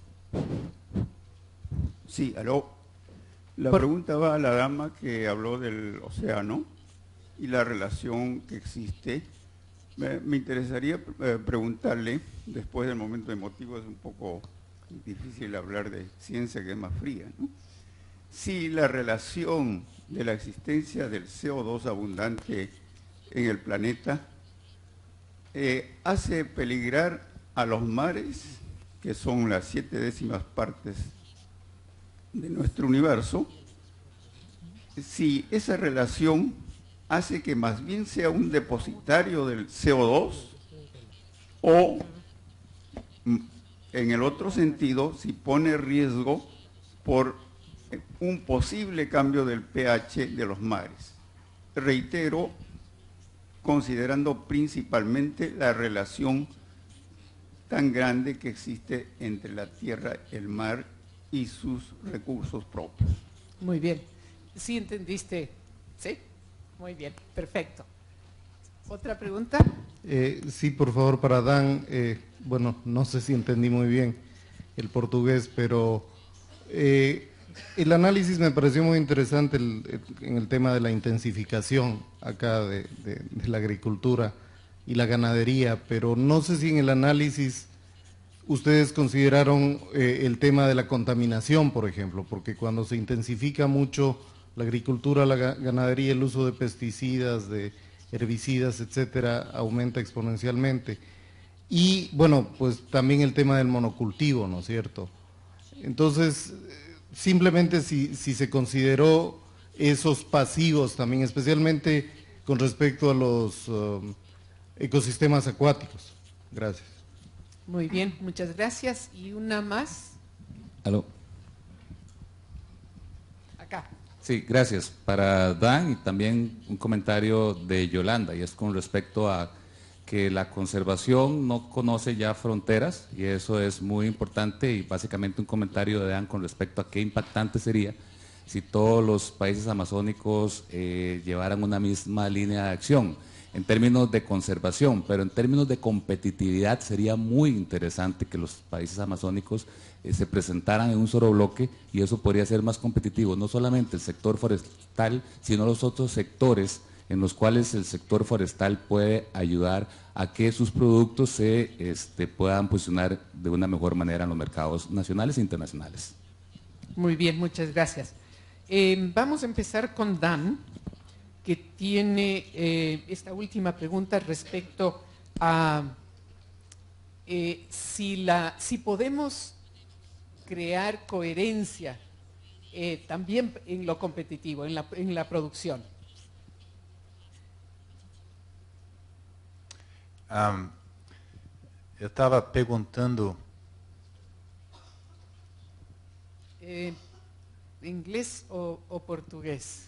Sí, aló. La Por... pregunta va a la dama que habló del océano y la relación que existe. Me, me interesaría eh, preguntarle, después del momento emotivo es un poco difícil hablar de ciencia que es más fría, ¿no? si la relación de la existencia del C O dos abundante en el planeta eh, hace peligrar a los mares, que son las siete décimas partes de nuestro universo, si esa relación hace que más bien sea un depositario del C O dos, o en el otro sentido, si pone riesgo por un posible cambio del pH de los mares. Reitero, considerando principalmente la relación tan grande que existe entre la tierra, el mar y sus recursos propios. Muy bien. ¿Sí entendiste? ¿Sí? Muy bien, perfecto. ¿Otra pregunta? Eh, sí, por favor, para Dan. Eh, bueno, no sé si entendí muy bien el portugués, pero eh, el análisis me pareció muy interesante el, el, en el tema de la intensificación acá de, de, de la agricultura y la ganadería, pero no sé si en el análisis ustedes consideraron eh, el tema de la contaminación, por ejemplo, porque cuando se intensifica mucho la agricultura, la ganadería, el uso de pesticidas, de herbicidas, etcétera, aumenta exponencialmente. Y, bueno, pues también el tema del monocultivo, ¿no es cierto? Entonces, simplemente si, si se consideró esos pasivos también, especialmente con respecto a los um, ecosistemas acuáticos. Gracias. Muy bien, muchas gracias. ¿Y una más? Aló. Acá. Sí, gracias. Para Dan y también un comentario de Yolanda, y es con respecto a que la conservación no conoce ya fronteras, y eso es muy importante, y básicamente un comentario de Dan con respecto a qué impactante sería si todos los países amazónicos eh, llevaran una misma línea de acción en términos de conservación, pero en términos de competitividad sería muy interesante que los países amazónicos eh, se presentaran en un solo bloque, y eso podría ser más competitivo, no solamente el sector forestal, sino los otros sectores en los cuales el sector forestal puede ayudar a que sus productos se este, puedan posicionar de una mejor manera en los mercados nacionales e internacionales. Muy bien, muchas gracias. Eh, vamos a empezar con Dan, que tiene eh, esta última pregunta respecto a eh, si, la, si podemos crear coherencia eh, también en lo competitivo, en la, en la producción. Um, eu estava perguntando... Eh, ¿Inglés o, o portugués?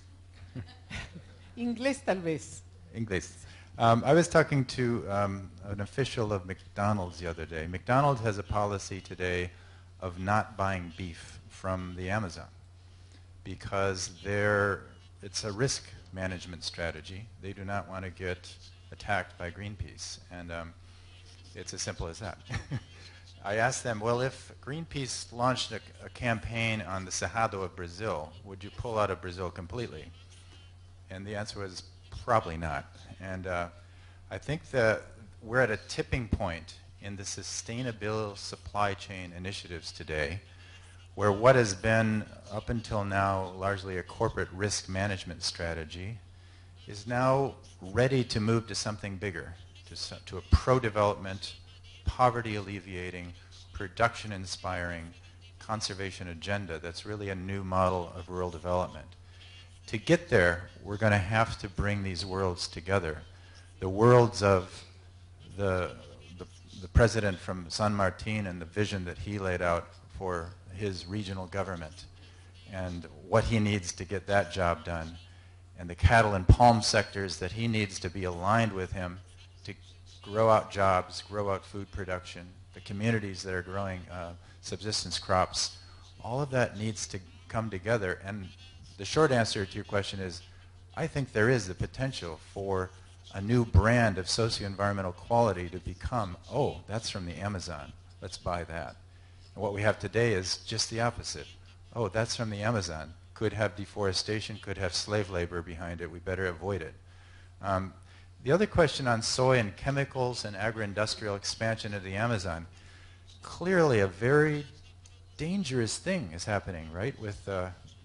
Inglés tal vez. English. Um, I was talking to um, an official of McDonald's the other day. McDonald's has a policy today of not buying beef from the Amazon because they're, it's a risk management strategy. They do not want to get attacked by Greenpeace, and um, it's as simple as that. I asked them, well, if Greenpeace launched a, a campaign on the Cerrado of Brazil, would you pull out of Brazil completely? And the answer was probably not. And uh, I think that we're at a tipping point in the sustainable supply chain initiatives today, where what has been up until now largely a corporate risk management strategy is now ready to move to something bigger, to, to a pro-development, poverty-alleviating, production-inspiring, conservation agenda that's really a new model of rural development. To get there, we're going to have to bring these worlds together. The worlds of the, the, the president from San Martin and the vision that he laid out for his regional government and what he needs to get that job done, and the cattle and palm sectors that he needs to be aligned with him to grow out jobs, grow out food production, the communities that are growing uh, subsistence crops, all of that needs to come together. And the short answer to your question is, I think there is the potential for a new brand of socio-environmental quality to become, oh, that's from the Amazon, let's buy that. And what we have today is just the opposite. Oh, that's from the Amazon. Could have deforestation, could have slave labor behind it. We better avoid it. Um, the other question on soy and chemicals and agro-industrial expansion of the Amazon, clearly a very dangerous thing is happening, right, with uh,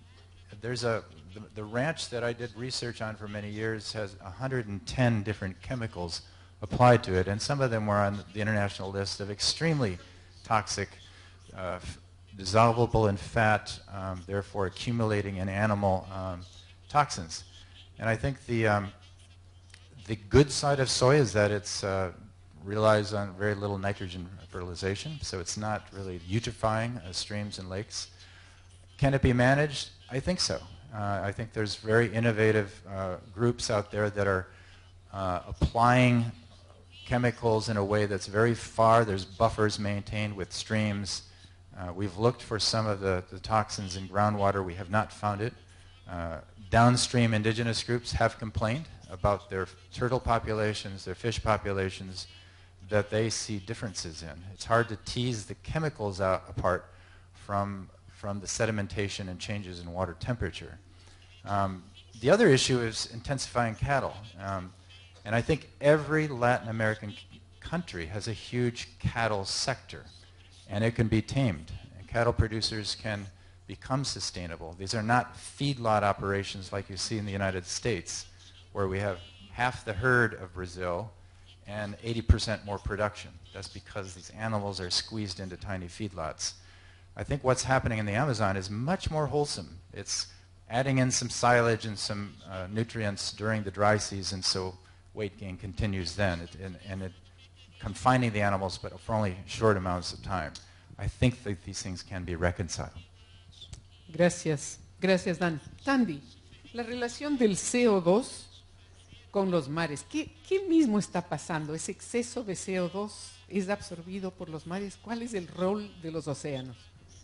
there's a, the, the ranch that I did research on for many years has one hundred ten different chemicals applied to it, and some of them were on the international list of extremely toxic, uh, dissolvable in fat, um, therefore accumulating in animal um, toxins. And I think the, um, the good side of soy is that it's uh, relies on very little nitrogen fertilization, so it's not really eutrophying uh, streams and lakes. Can it be managed? I think so. Uh, I think there's very innovative uh, groups out there that are uh, applying chemicals in a way that's very far. There's buffers maintained with streams. Uh, we've looked for some of the, the toxins in groundwater. We have not found it. Uh, downstream indigenous groups have complained about their turtle populations, their fish populations, that they see differences in. It's hard to tease the chemicals out apart from, from the sedimentation and changes in water temperature. Um, the other issue is intensifying cattle. Um, and I think every Latin American country has a huge cattle sector, and it can be tamed. And cattle producers can become sustainable. These are not feedlot operations like you see in the United States, where we have half the herd of Brazil and eighty percent more production. That's because these animals are squeezed into tiny feedlots. I think what's happening in the Amazon is much more wholesome. It's adding in some silage and some uh, nutrients during the dry season, so weight gain continues then, it, and, and it confining the animals, but for only short amounts of time. I think that these things can be reconciled. Gracias. Gracias, Dan. Tandy, la relación del C O dos con los mares. ¿Qué, ¿Qué mismo está pasando? ¿Ese exceso de C O dos es absorbido por los mares? ¿Cuál es el rol de los océanos?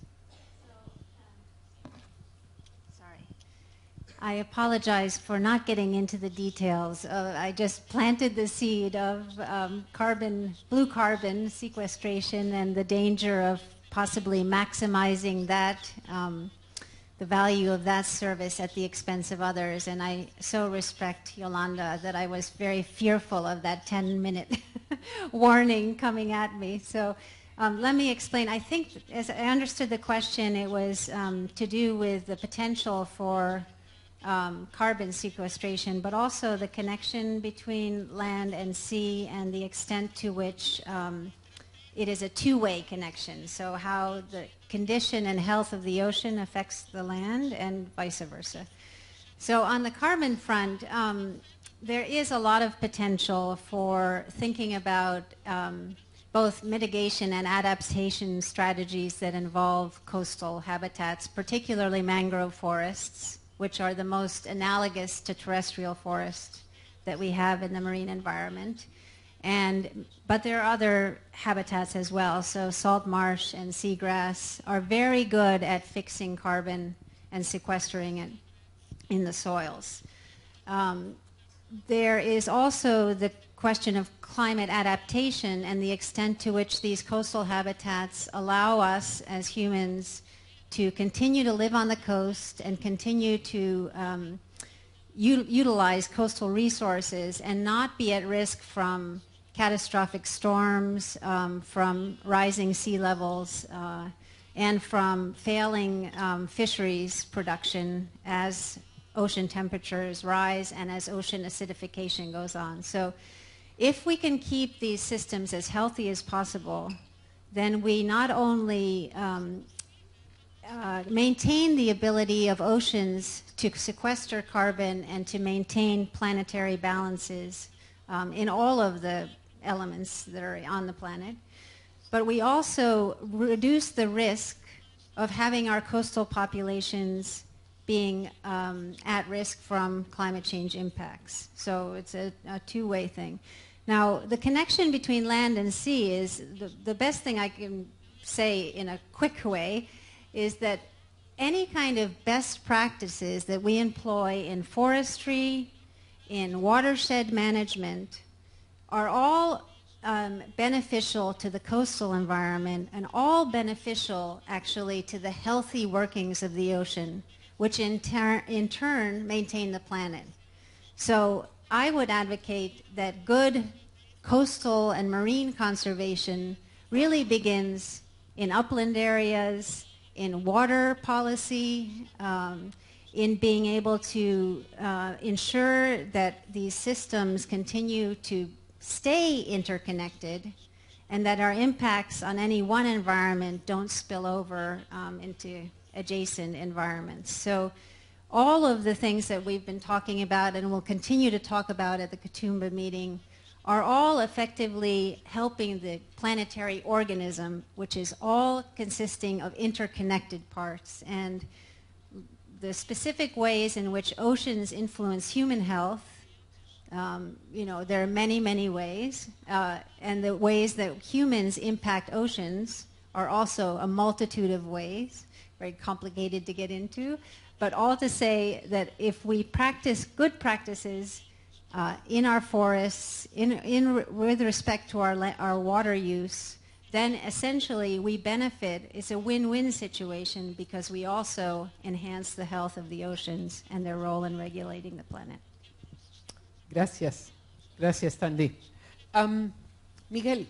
I apologize for not getting into the details. Uh, I just planted the seed of um, carbon, blue carbon sequestration and the danger of possibly maximizing that, um, the value of that service at the expense of others. And I so respect Yolanda that I was very fearful of that ten minute warning coming at me. So um, let me explain. I think, as I understood the question, it was um, to do with the potential for Um, carbon sequestration, but also the connection between land and sea and the extent to which um, it is a two-way connection. So how the condition and health of the ocean affects the land and vice versa. So on the carbon front, um, there is a lot of potential for thinking about um, both mitigation and adaptation strategies that involve coastal habitats, particularly mangrove forests, which are the most analogous to terrestrial forests that we have in the marine environment. And, but there are other habitats as well. So salt marsh and seagrass are very good at fixing carbon and sequestering it in the soils. Um, there is also the question of climate adaptation and the extent to which these coastal habitats allow us as humans to continue to live on the coast and continue to um, utilize coastal resources and not be at risk from catastrophic storms, um, from rising sea levels, uh, and from failing um, fisheries production as ocean temperatures rise and as ocean acidification goes on. So if we can keep these systems as healthy as possible, then we not only um, Uh, maintain the ability of oceans to sequester carbon and to maintain planetary balances um, in all of the elements that are on the planet, but we also reduce the risk of having our coastal populations being um, at risk from climate change impacts. So it's a, a two-way thing. Now, the connection between land and sea is the, the best thing I can say in a quick way is that any kind of best practices that we employ in forestry, in watershed management, are all um, beneficial to the coastal environment and all beneficial actually to the healthy workings of the ocean, which in, ter in turn maintain the planet. So I would advocate that good coastal and marine conservation really begins in upland areas, in water policy, um, in being able to uh, ensure that these systems continue to stay interconnected and that our impacts on any one environment don't spill over um, into adjacent environments. So all of the things that we've been talking about and will continue to talk about at the Katoomba meeting are all effectively helping the planetary organism, which is all consisting of interconnected parts. And the specific ways in which oceans influence human health, um, you know, there are many, many ways. Uh, and the ways that humans impact oceans are also a multitude of ways, very complicated to get into. But all to say that if we practice good practices uh, in our forests, in, in, with respect to our, our water use, then essentially we benefit. It's a win-win situation because we also enhance the health of the oceans and their role in regulating the planet. Gracias. Gracias, Tandy. Um, Miguel,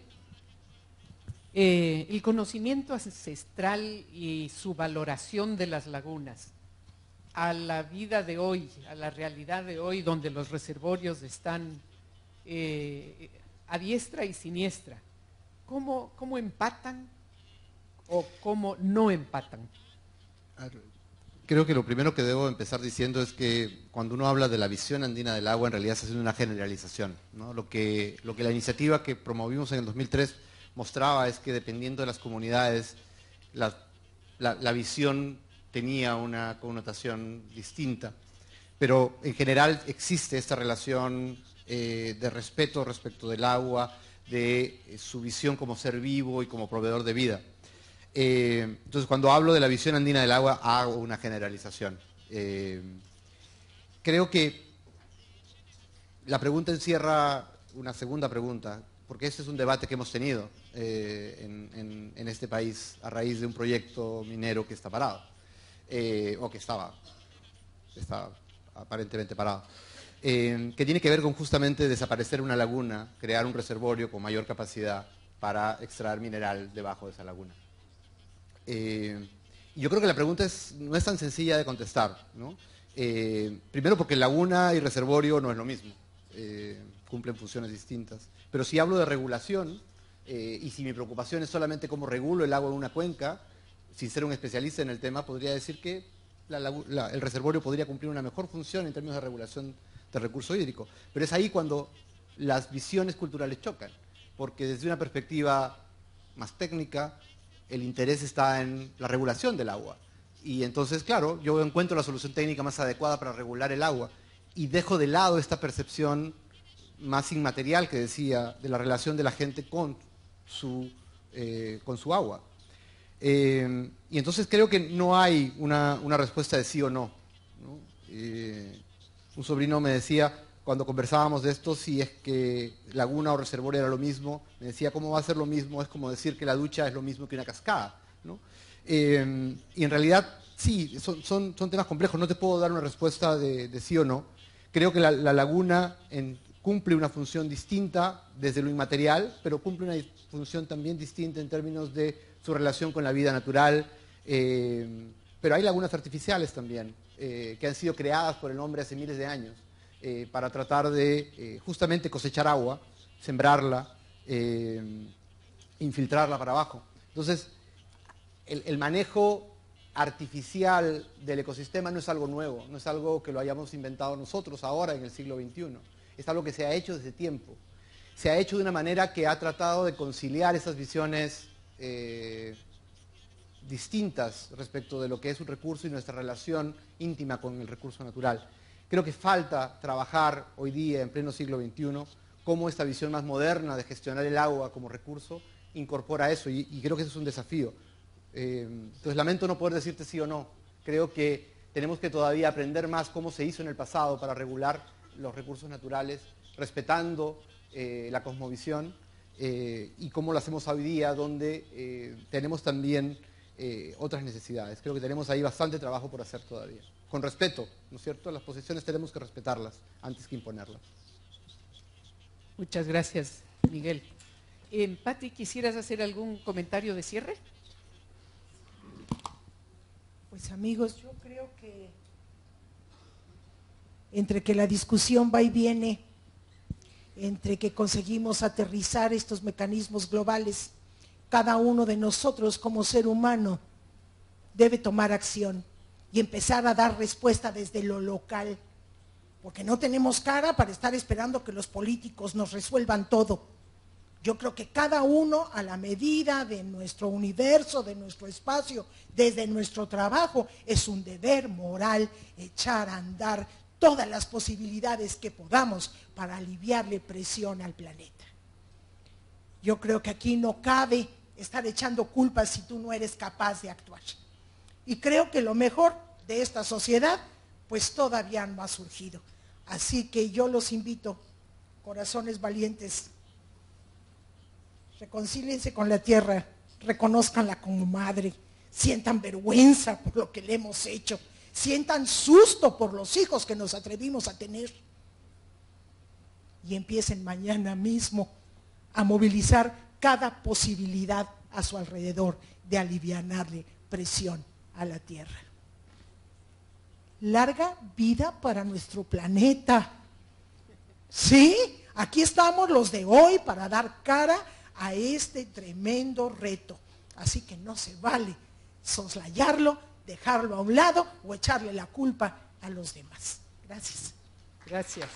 eh, el conocimiento ancestral y su valoración de las lagunas a la vida de hoy, a la realidad de hoy, donde los reservorios están eh, a diestra y siniestra, ¿cómo, cómo empatan o cómo no empatan? Creo que lo primero que debo empezar diciendo es que cuando uno habla de la visión andina del agua, en realidad se hace una generalización, ¿no? Lo que, lo que la iniciativa que promovimos en el dos mil tres mostraba es que dependiendo de las comunidades, la, la, la visión tenía una connotación distinta, pero en general existe esta relación eh, de respeto respecto del agua, de eh, su visión como ser vivo y como proveedor de vida. Eh, entonces, cuando hablo de la visión andina del agua, hago una generalización. Eh, creo que la pregunta encierra una segunda pregunta, porque este es un debate que hemos tenido eh, en, en, en este país a raíz de un proyecto minero que está parado. Eh, o que estaba, estaba aparentemente parado, eh, que tiene que ver con justamente desaparecer una laguna, crear un reservorio con mayor capacidad para extraer mineral debajo de esa laguna. Eh, yo creo que la pregunta es, no es tan sencilla de contestar, ¿no? Eh, primero porque laguna y reservorio no es lo mismo, eh, cumplen funciones distintas, pero si hablo de regulación, eh, y si mi preocupación es solamente cómo regulo el agua en una cuenca, sin ser un especialista en el tema, podría decir que la, la, el reservorio podría cumplir una mejor función en términos de regulación del recurso hídrico. Pero es ahí cuando las visiones culturales chocan, porque desde una perspectiva más técnica, el interés está en la regulación del agua. Y entonces, claro, yo encuentro la solución técnica más adecuada para regular el agua y dejo de lado esta percepción más inmaterial que decía de la relación de la gente con su, eh, con su agua. Eh, y entonces creo que no hay una, una respuesta de sí o no, ¿no? Eh, un sobrino me decía, cuando conversábamos de esto, si es que laguna o reservorio era lo mismo, me decía, ¿cómo va a ser lo mismo? Es como decir que la ducha es lo mismo que una cascada, ¿no? Eh, y en realidad, sí, son, son, son temas complejos, no te puedo dar una respuesta de, de sí o no. Creo que la, la laguna en, cumple una función distinta desde lo inmaterial, pero cumple una función también distinta en términos de su relación con la vida natural, eh, pero hay lagunas artificiales también, eh, que han sido creadas por el hombre hace miles de años, eh, para tratar de eh, justamente cosechar agua, sembrarla, eh, infiltrarla para abajo. Entonces, el, el manejo artificial del ecosistema no es algo nuevo, no es algo que lo hayamos inventado nosotros ahora en el siglo veintiuno, es algo que se ha hecho desde tiempo. Se ha hecho de una manera que ha tratado de conciliar esas visiones Eh, distintas respecto de lo que es un recurso y nuestra relación íntima con el recurso natural. Creo que falta trabajar hoy día, en pleno siglo veintiuno, cómo esta visión más moderna de gestionar el agua como recurso incorpora eso, y, y creo que eso es un desafío. Eh, entonces lamento no poder decirte sí o no. Creo que tenemos que todavía aprender más cómo se hizo en el pasado para regular los recursos naturales, respetando eh, la cosmovisión, Eh, y cómo lo hacemos hoy día, donde eh, tenemos también eh, otras necesidades. Creo que tenemos ahí bastante trabajo por hacer todavía. Con respeto, ¿no es cierto? Las posiciones tenemos que respetarlas antes que imponerlas. Muchas gracias, Miguel. Eh, Patti, ¿quisieras hacer algún comentario de cierre? Pues amigos, yo creo que entre que la discusión va y viene, entre que conseguimos aterrizar estos mecanismos globales, cada uno de nosotros como ser humano debe tomar acción y empezar a dar respuesta desde lo local, porque no tenemos cara para estar esperando que los políticos nos resuelvan todo. Yo creo que cada uno, a la medida de nuestro universo, de nuestro espacio, desde nuestro trabajo, es un deber moral echar a andar todas las posibilidades que podamos para aliviarle presión al planeta. Yo creo que aquí no cabe estar echando culpas si tú no eres capaz de actuar. Y creo que lo mejor de esta sociedad, pues todavía no ha surgido. Así que yo los invito, corazones valientes, reconcíliense con la tierra, reconózcanla como madre, sientan vergüenza por lo que le hemos hecho, sientan susto por los hijos que nos atrevimos a tener y empiecen mañana mismo a movilizar cada posibilidad a su alrededor de alivianarle presión a la tierra. Larga vida para nuestro planeta. Sí, aquí estamos los de hoy para dar cara a este tremendo reto. Así que no se vale soslayarlo, dejarlo a un lado o echarle la culpa a los demás. Gracias. Gracias.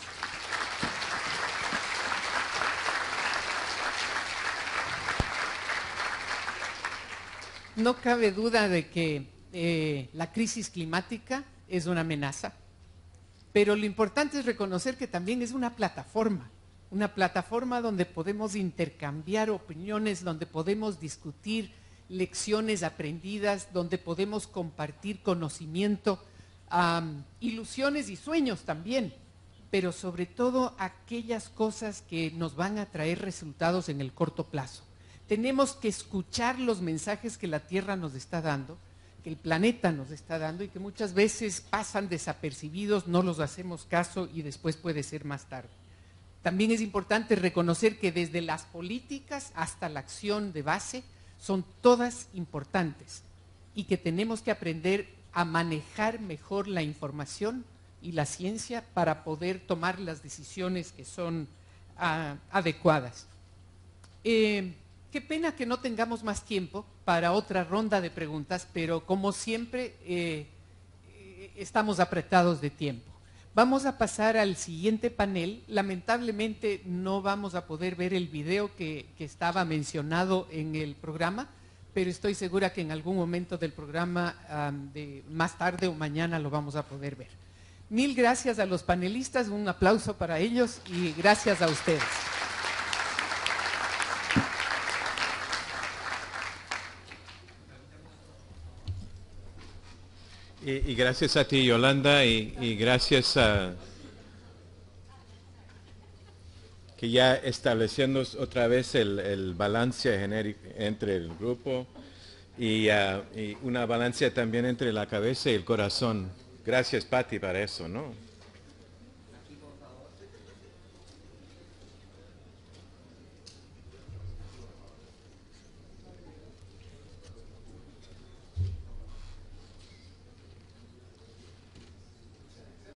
No cabe duda de que eh, la crisis climática es una amenaza, pero lo importante es reconocer que también es una plataforma, una plataforma donde podemos intercambiar opiniones, donde podemos discutir lecciones aprendidas, donde podemos compartir conocimiento, um, ilusiones y sueños también, pero sobre todo aquellas cosas que nos van a traer resultados en el corto plazo. Tenemos que escuchar los mensajes que la Tierra nos está dando, que el planeta nos está dando y que muchas veces pasan desapercibidos, no los hacemos caso y después puede ser más tarde. También es importante reconocer que desde las políticas hasta la acción de base son todas importantes y que tenemos que aprender a manejar mejor la información y la ciencia para poder tomar las decisiones que son uh, adecuadas. Eh, Qué pena que no tengamos más tiempo para otra ronda de preguntas, pero como siempre eh, estamos apretados de tiempo. Vamos a pasar al siguiente panel. Lamentablemente no vamos a poder ver el video que, que estaba mencionado en el programa, pero estoy segura que en algún momento del programa, um, de más tarde o mañana, lo vamos a poder ver. Mil gracias a los panelistas, un aplauso para ellos y gracias a ustedes. Y, y gracias a ti, Yolanda, y, y gracias a que ya estableciendo otra vez el, el balance genérico entre el grupo y, uh, y una balance también entre la cabeza y el corazón. Gracias, Patti, para eso, ¿no?